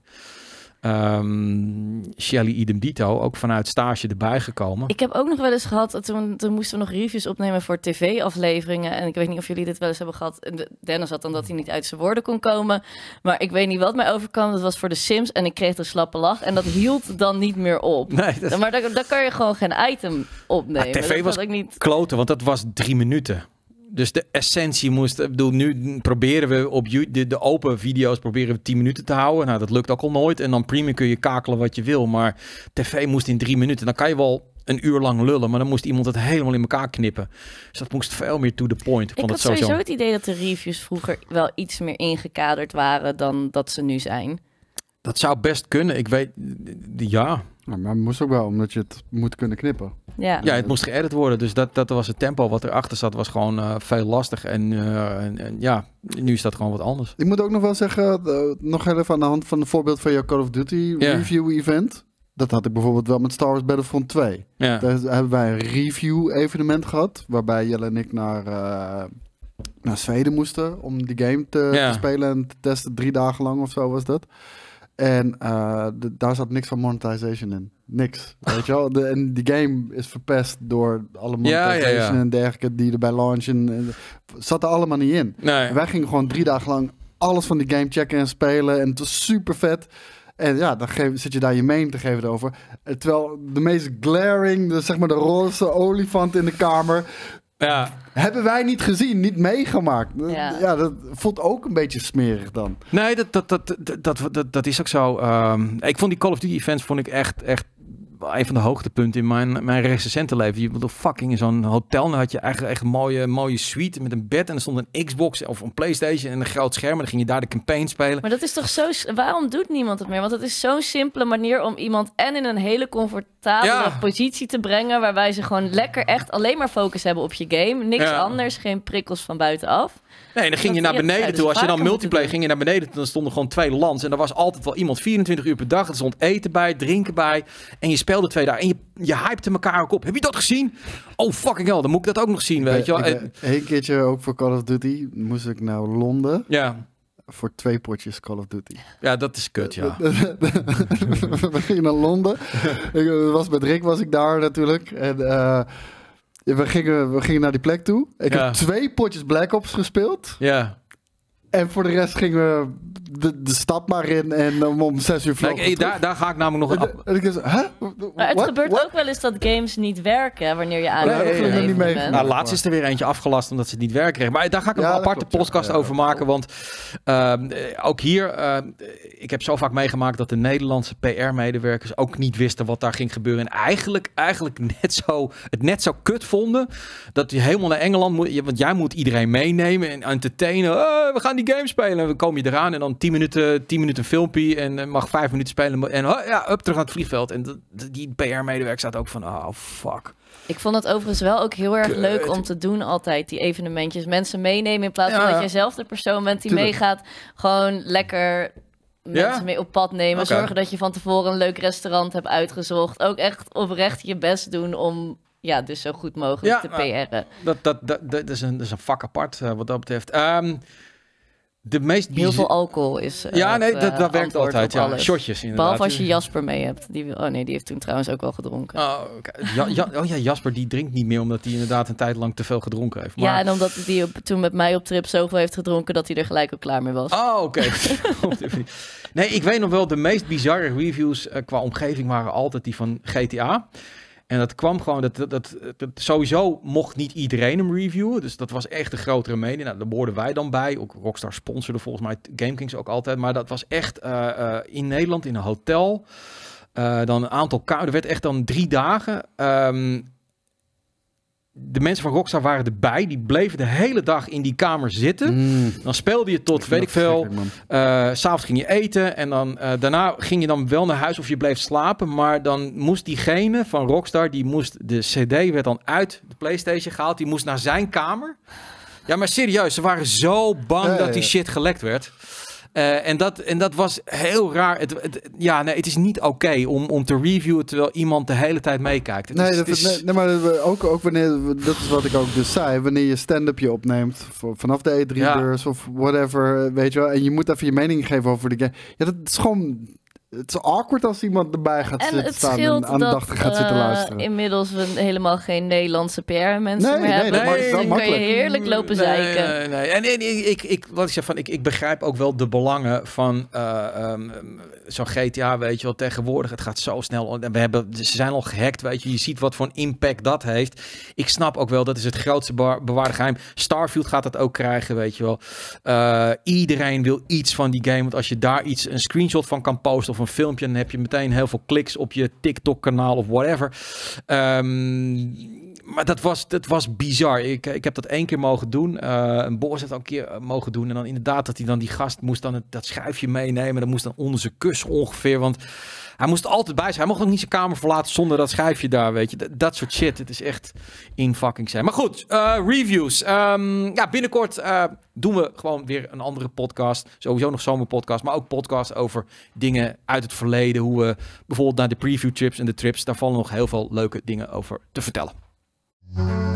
Shelly idem dito, ook vanuit stage erbij gekomen. Ik heb ook nog wel eens gehad, toen moesten we nog reviews opnemen voor tv-afleveringen. En ik weet niet of jullie dit wel eens hebben gehad. Dennis had dan dat hij niet uit zijn woorden kon komen. Maar ik weet niet wat mij overkwam. Dat was voor de Sims en ik kreeg een slappe lach. En dat hield dan niet meer op. Nee, maar daar kan je gewoon geen item opnemen. TV was niet kloten, want dat was 3 minuten. Dus de essentie moest... Ik bedoel, nu proberen we op de open video's proberen we 10 minuten te houden. Nou, dat lukt ook al nooit. En dan premium kun je kakelen wat je wil. Maar tv moest in 3 minuten. Dan kan je wel een uur lang lullen. Maar dan moest iemand het helemaal in elkaar knippen. Dus dat moest veel meer to the point. Ik had sowieso het idee dat de reviews vroeger wel iets meer ingekaderd waren dan dat ze nu zijn. Dat zou best kunnen. Ik weet... Ja... Nou, maar het moest ook wel, omdat je het moet kunnen knippen. Ja, het moest geëdit worden. Dus dat was het tempo wat erachter zat. Was gewoon veel lastig. En nu is dat gewoon wat anders. Ik moet ook nog wel zeggen, nog heel even aan de hand van het voorbeeld van jouw Call of Duty review event. Dat had ik bijvoorbeeld wel met Star Wars Battlefront 2. Ja. Daar hebben wij een review evenement gehad. Waarbij Jelle en ik naar Zweden moesten om die game te spelen en te testen. 3 dagen lang of zo was dat. En daar zat niks van monetization in. Niks. Weet je wel? En die game is verpest door alle monetization en dergelijke die er bij launchen. Zat er allemaal niet in. Nee. Wij gingen gewoon 3 dagen lang alles van die game checken en spelen. En het was super vet. En ja, dan zit je daar je mening te geven over. Terwijl de meest glaring, zeg maar de roze olifant in de kamer... Ja. Hebben wij niet gezien, niet meegemaakt. Ja, dat voelt ook een beetje smerig dan. Nee, dat is ook zo. Ik vond die Call of Duty events echt een van de hoogtepunten in mijn recente leven. Je bedoel, fucking in zo'n hotel. Dan had je eigenlijk echt een mooie suite met een bed. En er stond een Xbox of een PlayStation en een groot scherm. En dan ging je daar de campaign spelen. Maar dat is toch zo... Waarom doet niemand het meer? Want het is zo'n simpele manier om iemand en in een hele comfortabele positie te brengen. Waarbij ze gewoon lekker echt alleen maar focus hebben op je game. Niks anders, geen prikkels van buitenaf. Nee, dan ging je naar beneden toe. Als je dan multiplayer ging je naar beneden toe, dan stonden gewoon 2 LANs. En er was altijd wel iemand 24 uur per dag. Er stond eten bij, drinken bij. En je speelde 2 dagen. En je hypte elkaar ook op. Heb je dat gezien? Oh, fucking hell. Dan moet ik dat ook nog zien, weet je wel. Een keertje ook voor Call of Duty moest ik naar Londen. Ja. Voor 2 potjes Call of Duty. Ja, dat is kut, ja. We gingen naar Londen. Met Rick was ik daar natuurlijk. En... We gingen naar die plek toe. Ik heb 2 potjes Black Ops gespeeld. Ja. En voor de rest gingen we de stad maar in en om 6 uur vlogen. Daar ga ik namelijk nog... Maar het gebeurt ook wel eens dat games niet werken wanneer je aan het bent. Nou, laatst is er weer eentje afgelast omdat ze het niet werken. Maar daar ga ik een aparte podcast over maken. Want ook hier, ik heb zo vaak meegemaakt dat de Nederlandse PR-medewerkers ook niet wisten wat daar ging gebeuren. En eigenlijk net zo kut vonden dat je helemaal naar Engeland moet. Want jij moet iedereen meenemen en entertainen. We gaan die game spelen. En dan kom je eraan en dan 10 minuten filmpje en mag 5 minuten spelen. En terug naar het vliegveld. En die PR-medewerker staat ook van, oh, fuck. Ik vond het overigens wel ook heel erg leuk om te doen altijd, die evenementjes. Mensen meenemen in plaats van dat jij zelf de persoon bent die meegaat. Gewoon lekker mensen mee op pad nemen. Zorgen dat je van tevoren een leuk restaurant hebt uitgezocht. Ook echt oprecht je best doen om... Ja, dus zo goed mogelijk te PR'en. Dat is een vak apart wat dat betreft. Heel veel alcohol is dat werkt altijd. Ja, shotjes inderdaad. Behalve als je Jasper mee hebt. Die heeft toen trouwens ook wel gedronken. Jasper die drinkt niet meer omdat hij inderdaad een tijd lang te veel gedronken heeft. Maar... Ja, en omdat hij toen met mij op trip zoveel heeft gedronken dat hij er gelijk ook klaar mee was. Oh, oké. Nee, ik weet nog wel, de meest bizarre reviews qua omgeving waren altijd die van GTA. En dat kwam gewoon, dat sowieso mocht niet iedereen hem reviewen. Dus dat was echt een grotere mening. Nou, daar hoorden wij dan bij. Ook Rockstar sponsorde volgens mij GameKings ook altijd. Maar dat was echt in Nederland in een hotel. Dan een aantal kamers. Er werd echt dan 3 dagen. de mensen van Rockstar waren erbij. Die bleven de hele dag in die kamer zitten. Dan speelde je tot, weet ik veel. 'S Avonds ging je eten. En dan daarna ging je dan wel naar huis of je bleef slapen. Maar dan moest diegene van Rockstar, de CD werd dan uit de PlayStation gehaald. Die moest naar zijn kamer. Ja, maar serieus, ze waren zo bang dat die shit gelekt werd. En dat was heel raar. Het is niet oké om te reviewen terwijl iemand de hele tijd meekijkt. Maar ook wanneer, dat is wat ik ook dus zei, wanneer je stand-upje opneemt vanaf de E3-beurs of whatever, weet je wel, en je moet even je mening geven over de game. Ja, dat is gewoon... Het is awkward als iemand erbij gaat zitten staan en aandachtig gaat zitten luisteren. Inmiddels we helemaal geen Nederlandse PR-mensen meer hebben. Dan kan je heerlijk lopen zeiken. Wat ik zeg van, ik begrijp ook wel de belangen van zo'n GTA, weet je wel, tegenwoordig. Het gaat zo snel. Ze zijn al gehackt, weet je. Je ziet wat voor een impact dat heeft. Ik snap ook wel, dat is het grootste bewaarde geheim. Starfield gaat dat ook krijgen, weet je wel. Iedereen wil iets van die game. Want als je daar een screenshot van kan posten of een filmpje, dan heb je meteen heel veel kliks op je TikTok-kanaal of whatever. Maar dat was bizar. Ik heb dat 1 keer mogen doen. Boris heeft dat een keer mogen doen. En dan inderdaad dat hij dan die gast moest dan dat schuifje meenemen. Dat moest dan onder zijn kussen ongeveer. Want hij moest altijd bij zijn. Hij mocht ook niet zijn kamer verlaten zonder dat schuifje daar, weet je. Dat soort shit. Het is echt in fucking zijn. Maar goed, reviews. Binnenkort doen we gewoon weer een andere podcast. Sowieso nog zomerpodcast, maar ook podcast over dingen uit het verleden. Hoe we bijvoorbeeld naar de preview trips en de trips. Daar vallen nog heel veel leuke dingen over te vertellen.